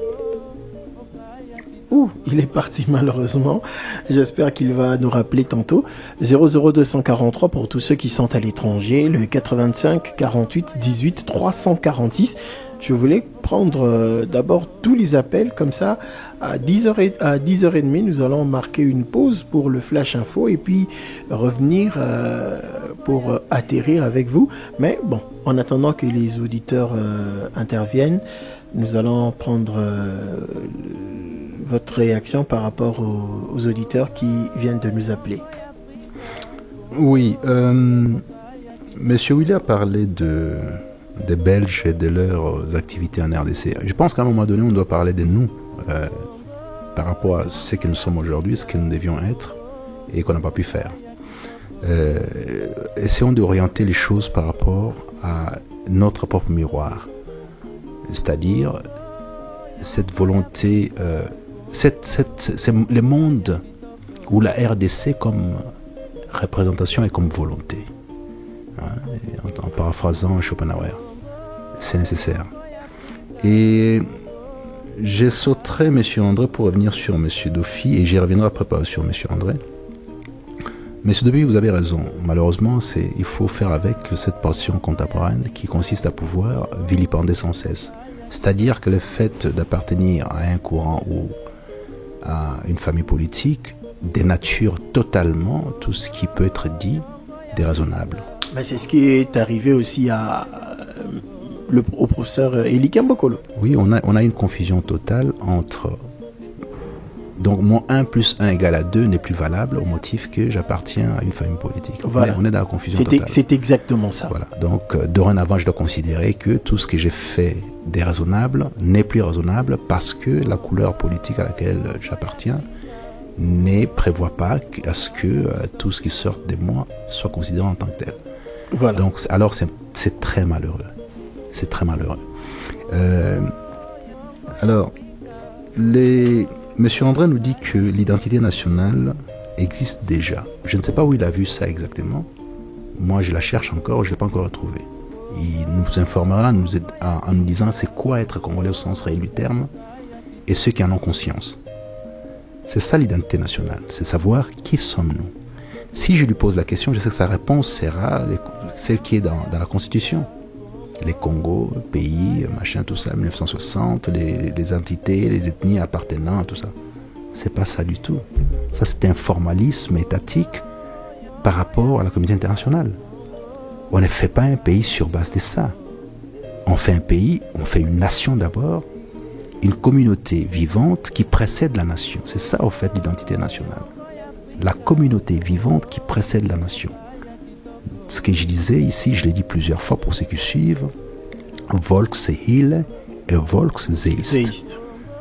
Ouh, il est parti malheureusement. J'espère qu'il va nous rappeler tantôt. zéro zéro deux cent quarante-trois pour tous ceux qui sont à l'étranger. Le quatre-vingt-cinq quarante-huit dix-huit trois cent quarante-six. Je voulais prendre euh, d'abord tous les appels comme ça. À dix heures et, à dix heures trente, nous allons marquer une pause pour le Flash Info et puis revenir euh, pour euh, atterrir avec vous. Mais bon, en attendant que les auditeurs euh, interviennent, nous allons prendre euh, votre réaction par rapport aux, aux auditeurs qui viennent de nous appeler. Oui, euh, Monsieur William a parlé de, des Belges et de leurs activités en R D C. Je pense qu'à un moment donné, on doit parler de nous euh, par rapport à ce que nous sommes aujourd'hui, ce que nous devions être et qu'on n'a pas pu faire. Euh, essayons d'orienter les choses par rapport à notre propre miroir. C'est-à-dire cette volonté, euh, cette, cette, c'est le monde où la R D C comme représentation et comme volonté. Hein, en, en paraphrasant Schopenhauer, c'est nécessaire. Et je sauterai M. André pour revenir sur M. Dofi et j'y reviendrai après sur M. André. M. Dofi, vous avez raison. Malheureusement, c'est, il faut faire avec cette passion contemporaine qui consiste à pouvoir vilipender sans cesse. C'est-à-dire que le fait d'appartenir à un courant ou à une famille politique dénature totalement tout ce qui peut être dit déraisonnable. Mais c'est ce qui est arrivé aussi à, le, au professeur Eli Kambokolo. Oui, on a, on a une confusion totale entre... Donc, mon un plus un égale à deux n'est plus valable au motif que j'appartiens à une famille politique. Voilà. On, est, on est dans la confusion c'est totale. C'est exactement ça. Voilà. Donc, euh, dorénavant, je dois considérer que tout ce que j'ai fait déraisonnable n'est plus raisonnable parce que la couleur politique à laquelle j'appartiens ne prévoit pas à ce que euh, tout ce qui sort de moi soit considéré en tant que tel. Voilà. Donc, alors, c'est, c'est très malheureux. C'est très malheureux. Euh, alors, les... Monsieur André nous dit que l'identité nationale existe déjà. Je ne sais pas où il a vu ça exactement. Moi, je la cherche encore, je ne l'ai pas encore retrouvée. Il nous informera nous aide, en, en nous disant c'est quoi être congolais au sens réel du terme et ceux qui en ont conscience. C'est ça l'identité nationale, c'est savoir qui sommes-nous. Si je lui pose la question, je sais que sa réponse sera celle qui est dans, dans la Constitution. Les Congos, pays, machin, tout ça, mille neuf cent soixante, les, les entités, les ethnies appartenant, tout ça. C'est pas ça du tout. Ça, c'est un formalisme étatique par rapport à la communauté internationale. On ne fait pas un pays sur base de ça. On fait un pays, on fait une nation d'abord, une communauté vivante qui précède la nation. C'est ça, au fait, l'identité nationale. La communauté vivante qui précède la nation. Ce que je disais ici, je l'ai dit plusieurs fois pour ceux qui suivent, Volksseele et Volksgeist.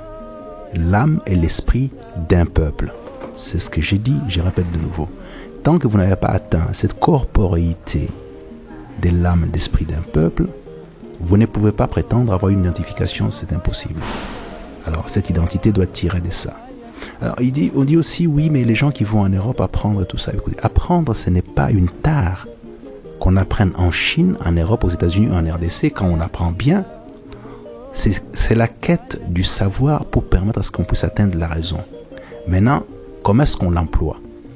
L'âme et l'esprit d'un peuple. C'est ce que j'ai dit, je répète de nouveau. Tant que vous n'avez pas atteint cette corporéité de l'âme et l'esprit d'un peuple, vous ne pouvez pas prétendre avoir une identification, c'est impossible. Alors cette identité doit tirer de ça. Alors il dit, on dit aussi, oui, mais les gens qui vont en Europe apprendre tout ça. Écoutez, apprendre, ce n'est pas une tare. Qu'on apprenne en Chine, en Europe, aux États-Unis, en R D C, quand on apprend bien, c'est, c'est la quête du savoir pour permettre à ce qu'on puisse atteindre la raison. Maintenant, comment est-ce qu'on l'emploie?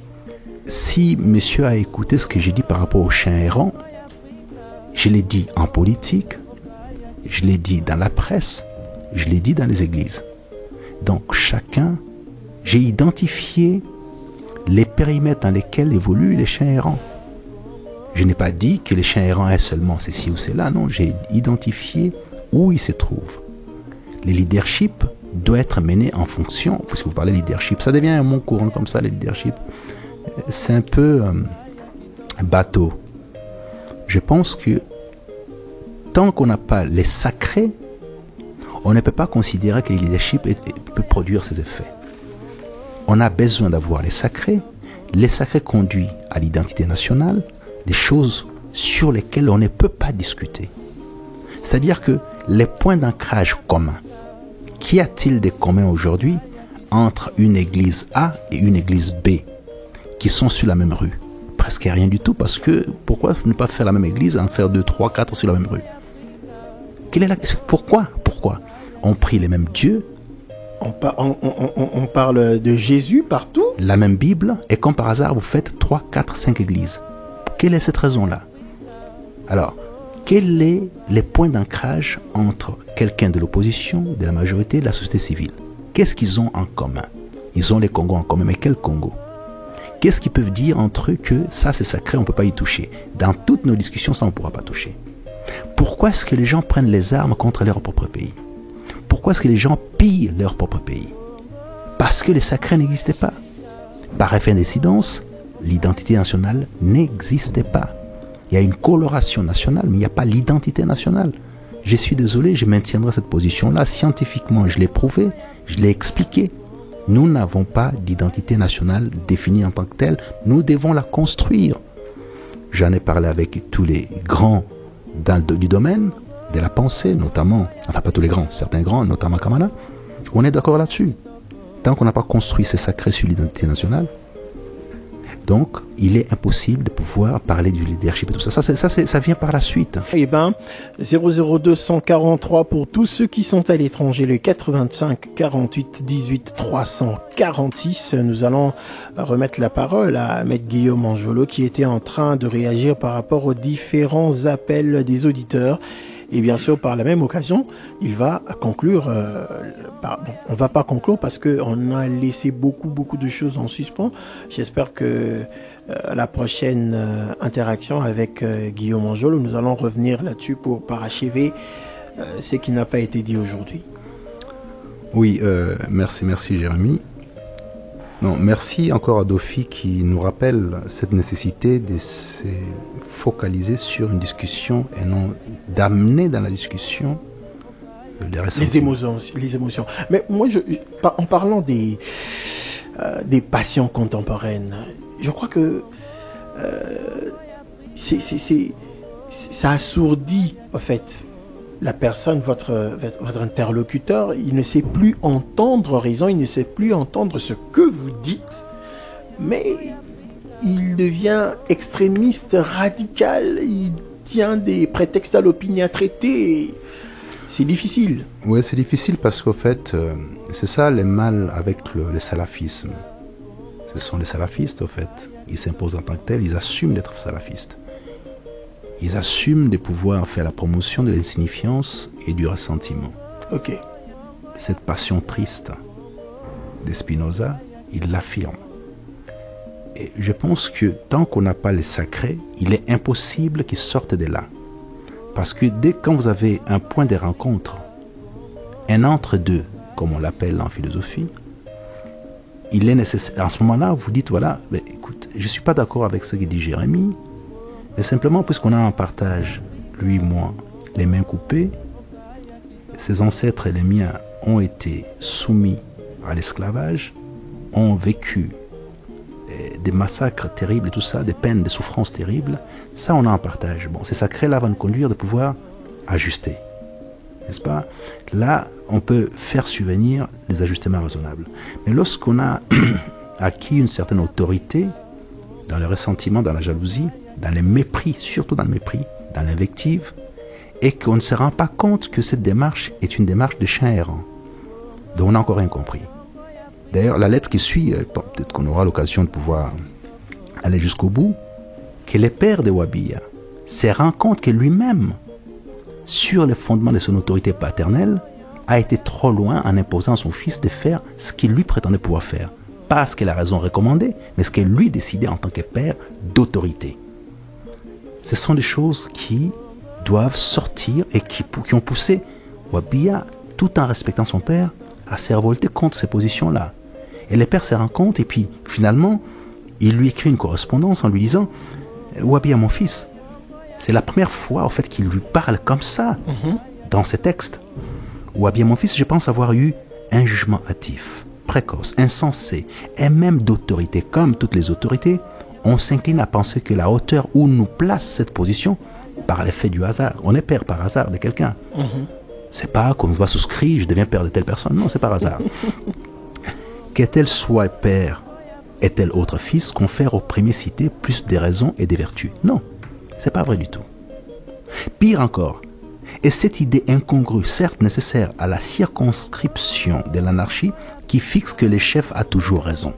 Si monsieur a écouté ce que j'ai dit par rapport au chien errant, je l'ai dit en politique, je l'ai dit dans la presse, je l'ai dit dans les églises. Donc chacun, j'ai identifié les périmètres dans lesquels évoluent les chiens errants. Je n'ai pas dit que les chiens errants est seulement ceci ou cela, non, j'ai identifié où ils se trouvent. Le leadership doit être mené en fonction, puisque vous parlez de leadership, ça devient un mot courant comme ça, le leadership. C'est un peu euh, bateau. Je pense que tant qu'on n'a pas les sacrés, on ne peut pas considérer que le leadership est, est, peut produire ses effets. On a besoin d'avoir les sacrés. Les sacrés conduisent à l'identité nationale, des choses sur lesquelles on ne peut pas discuter. C'est-à-dire que les points d'ancrage communs, qu'y a-t-il de commun aujourd'hui entre une église A et une église B qui sont sur la même rue? Presque rien du tout, parce que pourquoi ne pas faire la même église, en faire deux, trois, quatre sur la même rue? Quelle est la... Pourquoi Pourquoi on prie les mêmes dieux? On, par, on, on, on, on parle de Jésus partout. La même Bible, et comme par hasard, vous faites trois, quatre, cinq églises. Quelle est cette raison-là? Alors, quels sont les points d'ancrage entre quelqu'un de l'opposition, de la majorité, de la société civile? Qu'est-ce qu'ils ont en commun? Ils ont les Congos en commun, mais quel Congo? Qu'est-ce qu'ils peuvent dire entre eux que ça c'est sacré, on ne peut pas y toucher? Dans toutes nos discussions, ça on ne pourra pas toucher. Pourquoi est-ce que les gens prennent les armes contre leur propre pays? Pourquoi est-ce que les gens pillent leur propre pays? Parce que les sacrés n'existaient pas. Par effet d'incidence, l'identité nationale n'existait pas. Il y a une coloration nationale, mais il n'y a pas l'identité nationale. Je suis désolé, je maintiendrai cette position-là. Scientifiquement, je l'ai prouvé, je l'ai expliqué. Nous n'avons pas d'identité nationale définie en tant que telle. Nous devons la construire. J'en ai parlé avec tous les grands dans le, du domaine de la pensée, notamment, enfin pas tous les grands, certains grands, notamment Kamala. On est d'accord là-dessus. Tant qu'on n'a pas construit ces sacrés sur l'identité nationale, donc il est impossible de pouvoir parler du leadership et tout ça. Ça, ça, ça, ça vient par la suite. Eh bien, zéro zéro deux cent quarante-trois pour tous ceux qui sont à l'étranger, le quatre-vingt-cinq quarante-huit dix-huit trois cent quarante-six. Nous allons remettre la parole à Maître Guillaume Angelot qui était en train de réagir par rapport aux différents appels des auditeurs. Et bien sûr, par la même occasion, il va conclure, euh, par, bon, on va pas conclure parce qu'on a laissé beaucoup, beaucoup de choses en suspens. J'espère que euh, la prochaine euh, interaction avec euh, Guillaume Anjol, nous allons revenir là-dessus pour parachever euh, ce qui n'a pas été dit aujourd'hui. Oui, euh, merci, merci Jérémy. Non, merci encore à Dofi qui nous rappelle cette nécessité de se focaliser sur une discussion et non d'amener dans la discussion les ressentiments. Les émotions, les émotions. Mais moi, je, en parlant des, euh, des passions contemporaines, je crois que euh, c'est, c'est, c'est, ça assourdit, en fait, la personne, votre, votre interlocuteur. Il ne sait plus entendre raison, il ne sait plus entendre ce que vous dites, mais il devient extrémiste, radical, il tient des prétextes à l'opiniâtreté. C'est difficile. Oui, c'est difficile parce qu'au fait, euh, c'est ça le mal avec le, le salafisme. Ce sont les salafistes, au fait. Ils s'imposent en tant que tels, ils assument d'être salafistes. Ils assument de pouvoir faire la promotion de l'insignifiance et du ressentiment. Ok. Cette passion triste de Spinoza, il l'affirme. Et je pense que tant qu'on n'a pas le sacré, il est impossible qu'il sorte de là. Parce que dès quand vous avez un point de rencontre, un entre-deux, comme on l'appelle en philosophie, il est nécessaire. En ce moment-là, vous dites, voilà, ben, écoute, je ne suis pas d'accord avec ce que dit Jérémy, mais simplement puisqu'on a en partage, lui, moi, les mains coupées, ses ancêtres et les miens ont été soumis à l'esclavage, ont vécu des massacres terribles et tout ça, des peines, des souffrances terribles, ça on a en partage. Bon, c'est sacré, là va nous conduire de pouvoir ajuster, n'est-ce pas? Là, on peut faire subvenir des ajustements raisonnables. Mais lorsqu'on a acquis une certaine autorité dans le ressentiment, dans la jalousie, dans le mépris, surtout dans le mépris, dans l'invective, et qu'on ne se rend pas compte que cette démarche est une démarche de chien errant, dont on n'a encore rien compris. D'ailleurs, la lettre qui suit, peut-être qu'on aura l'occasion de pouvoir aller jusqu'au bout, que le père de Wabiya se rend compte que lui-même, sur le fondement de son autorité paternelle, a été trop loin en imposant à son fils de faire ce qu'il lui prétendait pouvoir faire. Pas ce que la raison recommandait, mais ce qu'il lui décidait en tant que père d'autorité. Ce sont des choses qui doivent sortir et qui, qui ont poussé Wabiya, tout en respectant son père, à se révolter contre ces positions-là. Et le père se rend compte, et puis finalement, il lui écrit une correspondance en lui disant « Wabiya, mon fils, c'est la première fois en fait qu'il lui parle comme ça, mm-hmm. dans ces textes. Wabiya, mon fils, je pense avoir eu un jugement hâtif, précoce, insensé, et même d'autorité. Comme toutes les autorités, on s'incline à penser que la hauteur où nous place cette position, par l'effet du hasard, on est père par hasard de quelqu'un. Mm-hmm. C'est pas qu'on va souscrire, je deviens père de telle personne. Non, c'est par hasard. Qu'est-elle soit père et tel autre fils confère au premier cité plus des raisons et des vertus. Non, c'est pas vrai du tout. Pire encore, et cette idée incongrue, certes nécessaire à la circonscription de l'anarchie, qui fixe que le chef a toujours raison.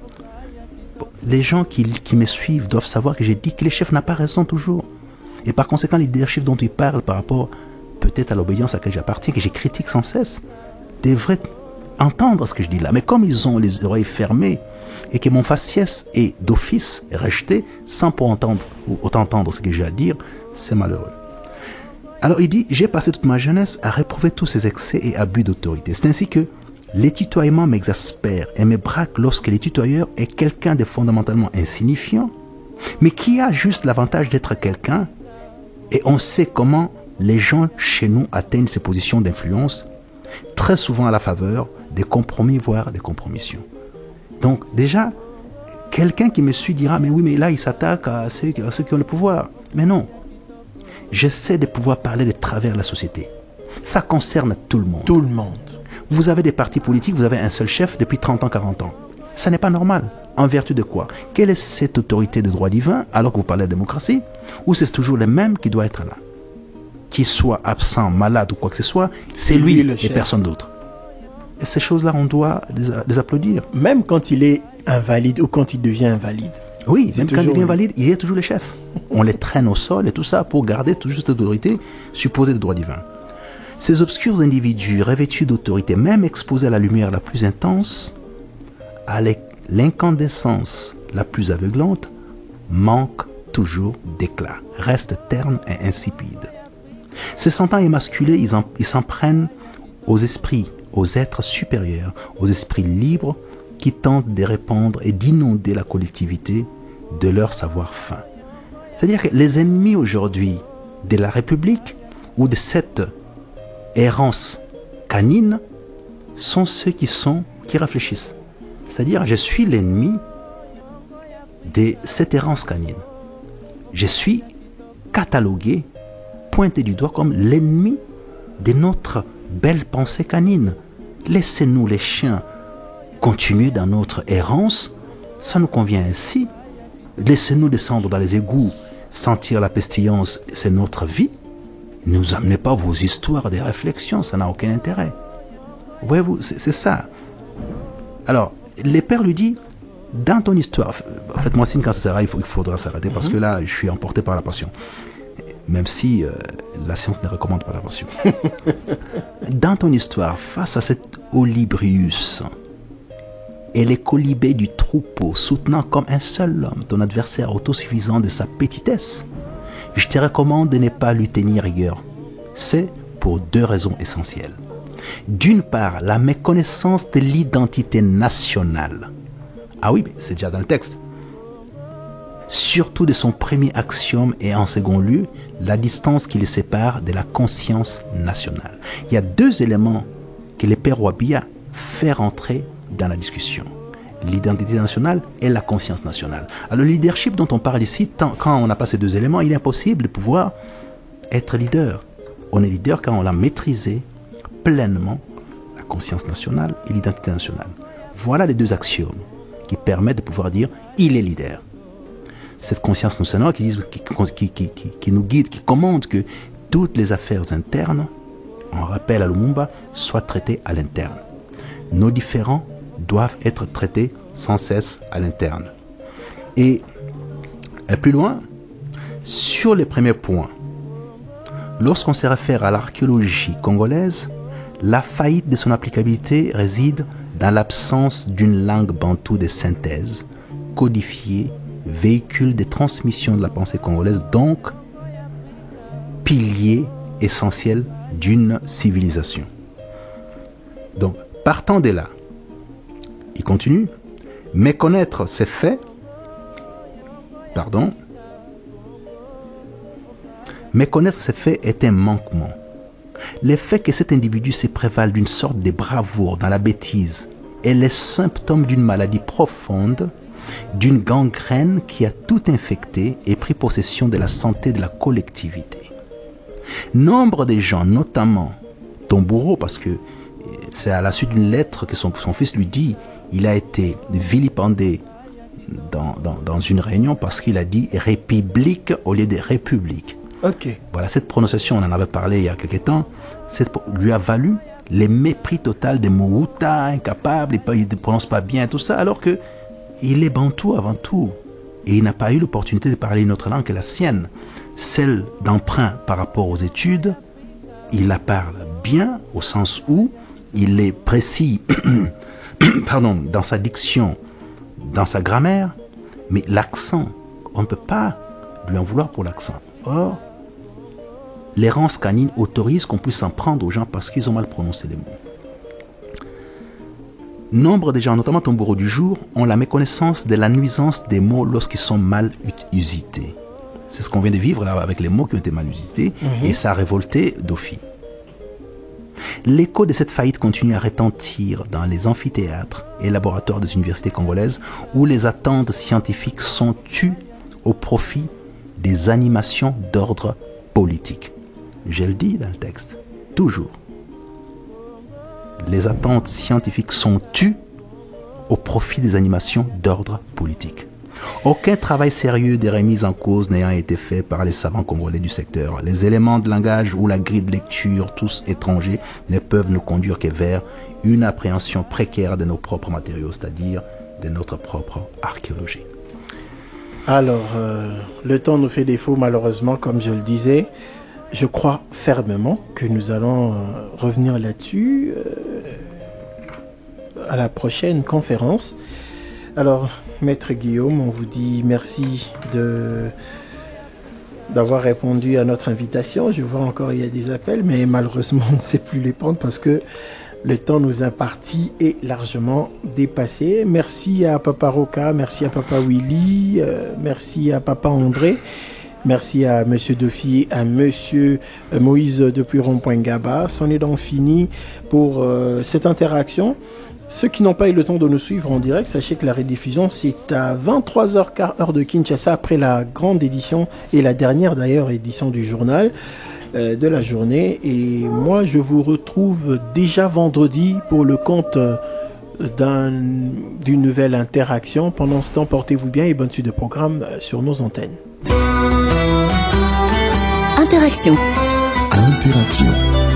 Bon, les gens qui, qui me suivent doivent savoir que j'ai dit que le chef n'a pas raison toujours. Et par conséquent, les leadership dont il parle par rapport peut-être à l'obéissance à laquelle j'appartiens, que j'ai critique sans cesse, devraient entendre ce que je dis là. Mais comme ils ont les oreilles fermées et que mon faciès est d'office rejeté sans pour entendre ou autant entendre ce que j'ai à dire, c'est malheureux. Alors il dit, j'ai passé toute ma jeunesse à réprouver tous ces excès et abus d'autorité. C'est ainsi que les tutoiements m'exaspèrent et me braquent lorsque le tutoyeur est quelqu'un de fondamentalement insignifiant, mais qui a juste l'avantage d'être quelqu'un, et on sait comment les gens chez nous atteignent ces positions d'influence, très souvent à la faveur des compromis, voire des compromissions. Donc déjà, quelqu'un qui me suit dira, mais oui, mais là, il s'attaque à ceux, à ceux qui ont le pouvoir. Mais non, j'essaie de pouvoir parler de travers la société. Ça concerne tout le monde. Tout le monde. Vous avez des partis politiques, vous avez un seul chef depuis trente ans, quarante ans. Ça n'est pas normal. En vertu de quoi? Quelle est cette autorité de droit divin alors que vous parlez de démocratie? Ou c'est toujours le même qui doit être là? Qu'il soit absent, malade ou quoi que ce soit, c'est lui, lui et chef. Personne d'autre. Et ces choses-là, on doit les, les applaudir. Même quand il est invalide ou quand il devient invalide. Oui, C'est même quand il toujours devient lui. valide, il est toujours le chef. On les traîne au sol et tout ça pour garder toujours cette autorité supposée de droit divin. Ces obscurs individus revêtus d'autorité, même exposés à la lumière la plus intense, à l'incandescence la plus aveuglante, manquent toujours d'éclat, restent ternes et insipides. Se sentant émasculés, ils, en, ils s'en prennent aux esprits, aux êtres supérieurs, aux esprits libres qui tentent de répandre et d'inonder la collectivité de leur savoir fin. C'est-à-dire que les ennemis aujourd'hui de la République ou de cette errance canine sont ceux qui sont qui réfléchissent. C'est-à-dire, je suis l'ennemi de cette errance canine. Je suis catalogué, pointé du doigt comme l'ennemi de notre belle pensée canine. Laissez-nous les chiens continuer dans notre errance, ça nous convient ainsi. Laissez-nous descendre dans les égouts, sentir la pestilence, c'est notre vie. Ne nous amenez pas vos histoires des réflexions, ça n'a aucun intérêt. Voyez-vous, c'est, c'est ça. Alors, les pères lui disent, dans ton histoire, faites-moi signe quand ça sera, il, faut, il faudra s'arrêter, parce que là, je suis emporté par la passion. Même si euh, la science ne recommande pas la passion. Dans ton histoire, face à cet Olybrius et les colibés du troupeau soutenant comme un seul homme ton adversaire autosuffisant de sa petitesse, je te recommande de ne pas lui tenir rigueur. C'est pour deux raisons essentielles. D'une part, la méconnaissance de l'identité nationale. Ah oui, mais c'est déjà dans le texte. Surtout de son premier axiome et en second lieu, la distance qui les sépare de la conscience nationale. Il y a deux éléments que le père Ouabia fait rentrer dans la discussion. L'identité nationale et la conscience nationale. Alors le leadership dont on parle ici, tant, quand on n'a pas ces deux éléments, il est impossible de pouvoir être leader. On est leader quand on a maîtrisé pleinement la conscience nationale et l'identité nationale. Voilà les deux axiomes qui permettent de pouvoir dire « il est leader ». Cette conscience nationale qui, qui, qui, qui, qui, qui nous guide, qui commande que toutes les affaires internes, en rappel à Lumumba, soient traitées à l'interne. Nos différends doivent être traités sans cesse à l'interne. Et, et plus loin, sur les premiers points, lorsqu'on se réfère à l'archéologie congolaise, la faillite de son applicabilité réside dans l'absence d'une langue bantoue de synthèse, codifiée, véhicule de transmission de la pensée congolaise, donc pilier essentiel d'une civilisation. Donc, partant de là, il continue, méconnaître ces faits, pardon, méconnaître ces faits est un manquement. Le fait que cet individu se prévale d'une sorte de bravoure dans la bêtise est le symptôme d'une maladie profonde, d'une gangrène qui a tout infecté et pris possession de la santé de la collectivité. Nombre de gens, notamment Tomboureau, parce que c'est à la suite d'une lettre que son, son fils lui dit, il a été vilipendé dans, dans, dans une réunion parce qu'il a dit « république » au lieu de « république ». Ok. Voilà, cette prononciation, on en avait parlé il y a quelques temps, cette, lui a valu les mépris total des Mououta, incapable, il ne prononce pas bien, tout ça, alors que il est bantou avant tout. Et il n'a pas eu l'opportunité de parler une autre langue que la sienne, celle d'emprunt par rapport aux études. Il la parle bien, au sens où il est précis pardon, dans sa diction, dans sa grammaire, mais l'accent, on ne peut pas lui en vouloir pour l'accent. Or, l'errance canine autorise qu'on puisse en prendre aux gens parce qu'ils ont mal prononcé les mots. Nombre de gens, notamment Tomboureau du jour, ont la méconnaissance de la nuisance des mots lorsqu'ils sont mal usités. C'est ce qu'on vient de vivre là avec les mots qui ont été mal usités, mmh. Et ça a révolté Dofi. L'écho de cette faillite continue à retentir dans les amphithéâtres et laboratoires des universités congolaises où les attentes scientifiques sont tues au profit des animations d'ordre politique. Je le dis dans le texte, toujours. Les attentes scientifiques sont tues au profit des animations d'ordre politique. Aucun travail sérieux de remise en cause n'ayant été fait par les savants congolais du secteur. Les éléments de langage ou la grille de lecture, tous étrangers, ne peuvent nous conduire que vers une appréhension précaire de nos propres matériaux, c'est-à-dire de notre propre archéologie. Alors, euh, le temps nous fait défaut malheureusement, comme je le disais. Je crois fermement que nous allons euh, revenir là-dessus euh, à la prochaine conférence. Alors, Maître Guillaume, on vous dit merci de d'avoir répondu à notre invitation. Je vois encore il y a des appels, mais malheureusement on ne sait plus les prendre parce que le temps nous imparti est largement dépassé. Merci à Papa Roca, merci à Papa Willy, euh, merci à Papa André, merci à Monsieur Defi, à Monsieur Moïse depuis Rond-Point-Gaba. C'en est donc fini pour euh, cette interaction. Ceux qui n'ont pas eu le temps de nous suivre en direct, sachez que la rediffusion c'est à vingt-trois heures quinze heure de Kinshasa après la grande édition et la dernière d'ailleurs édition du journal euh, de la journée. Et moi je vous retrouve déjà vendredi pour le compte euh, d'un, d'une nouvelle interaction. Pendant ce temps, portez-vous bien et bonne suite de programme euh, sur nos antennes. Interaction. Interaction.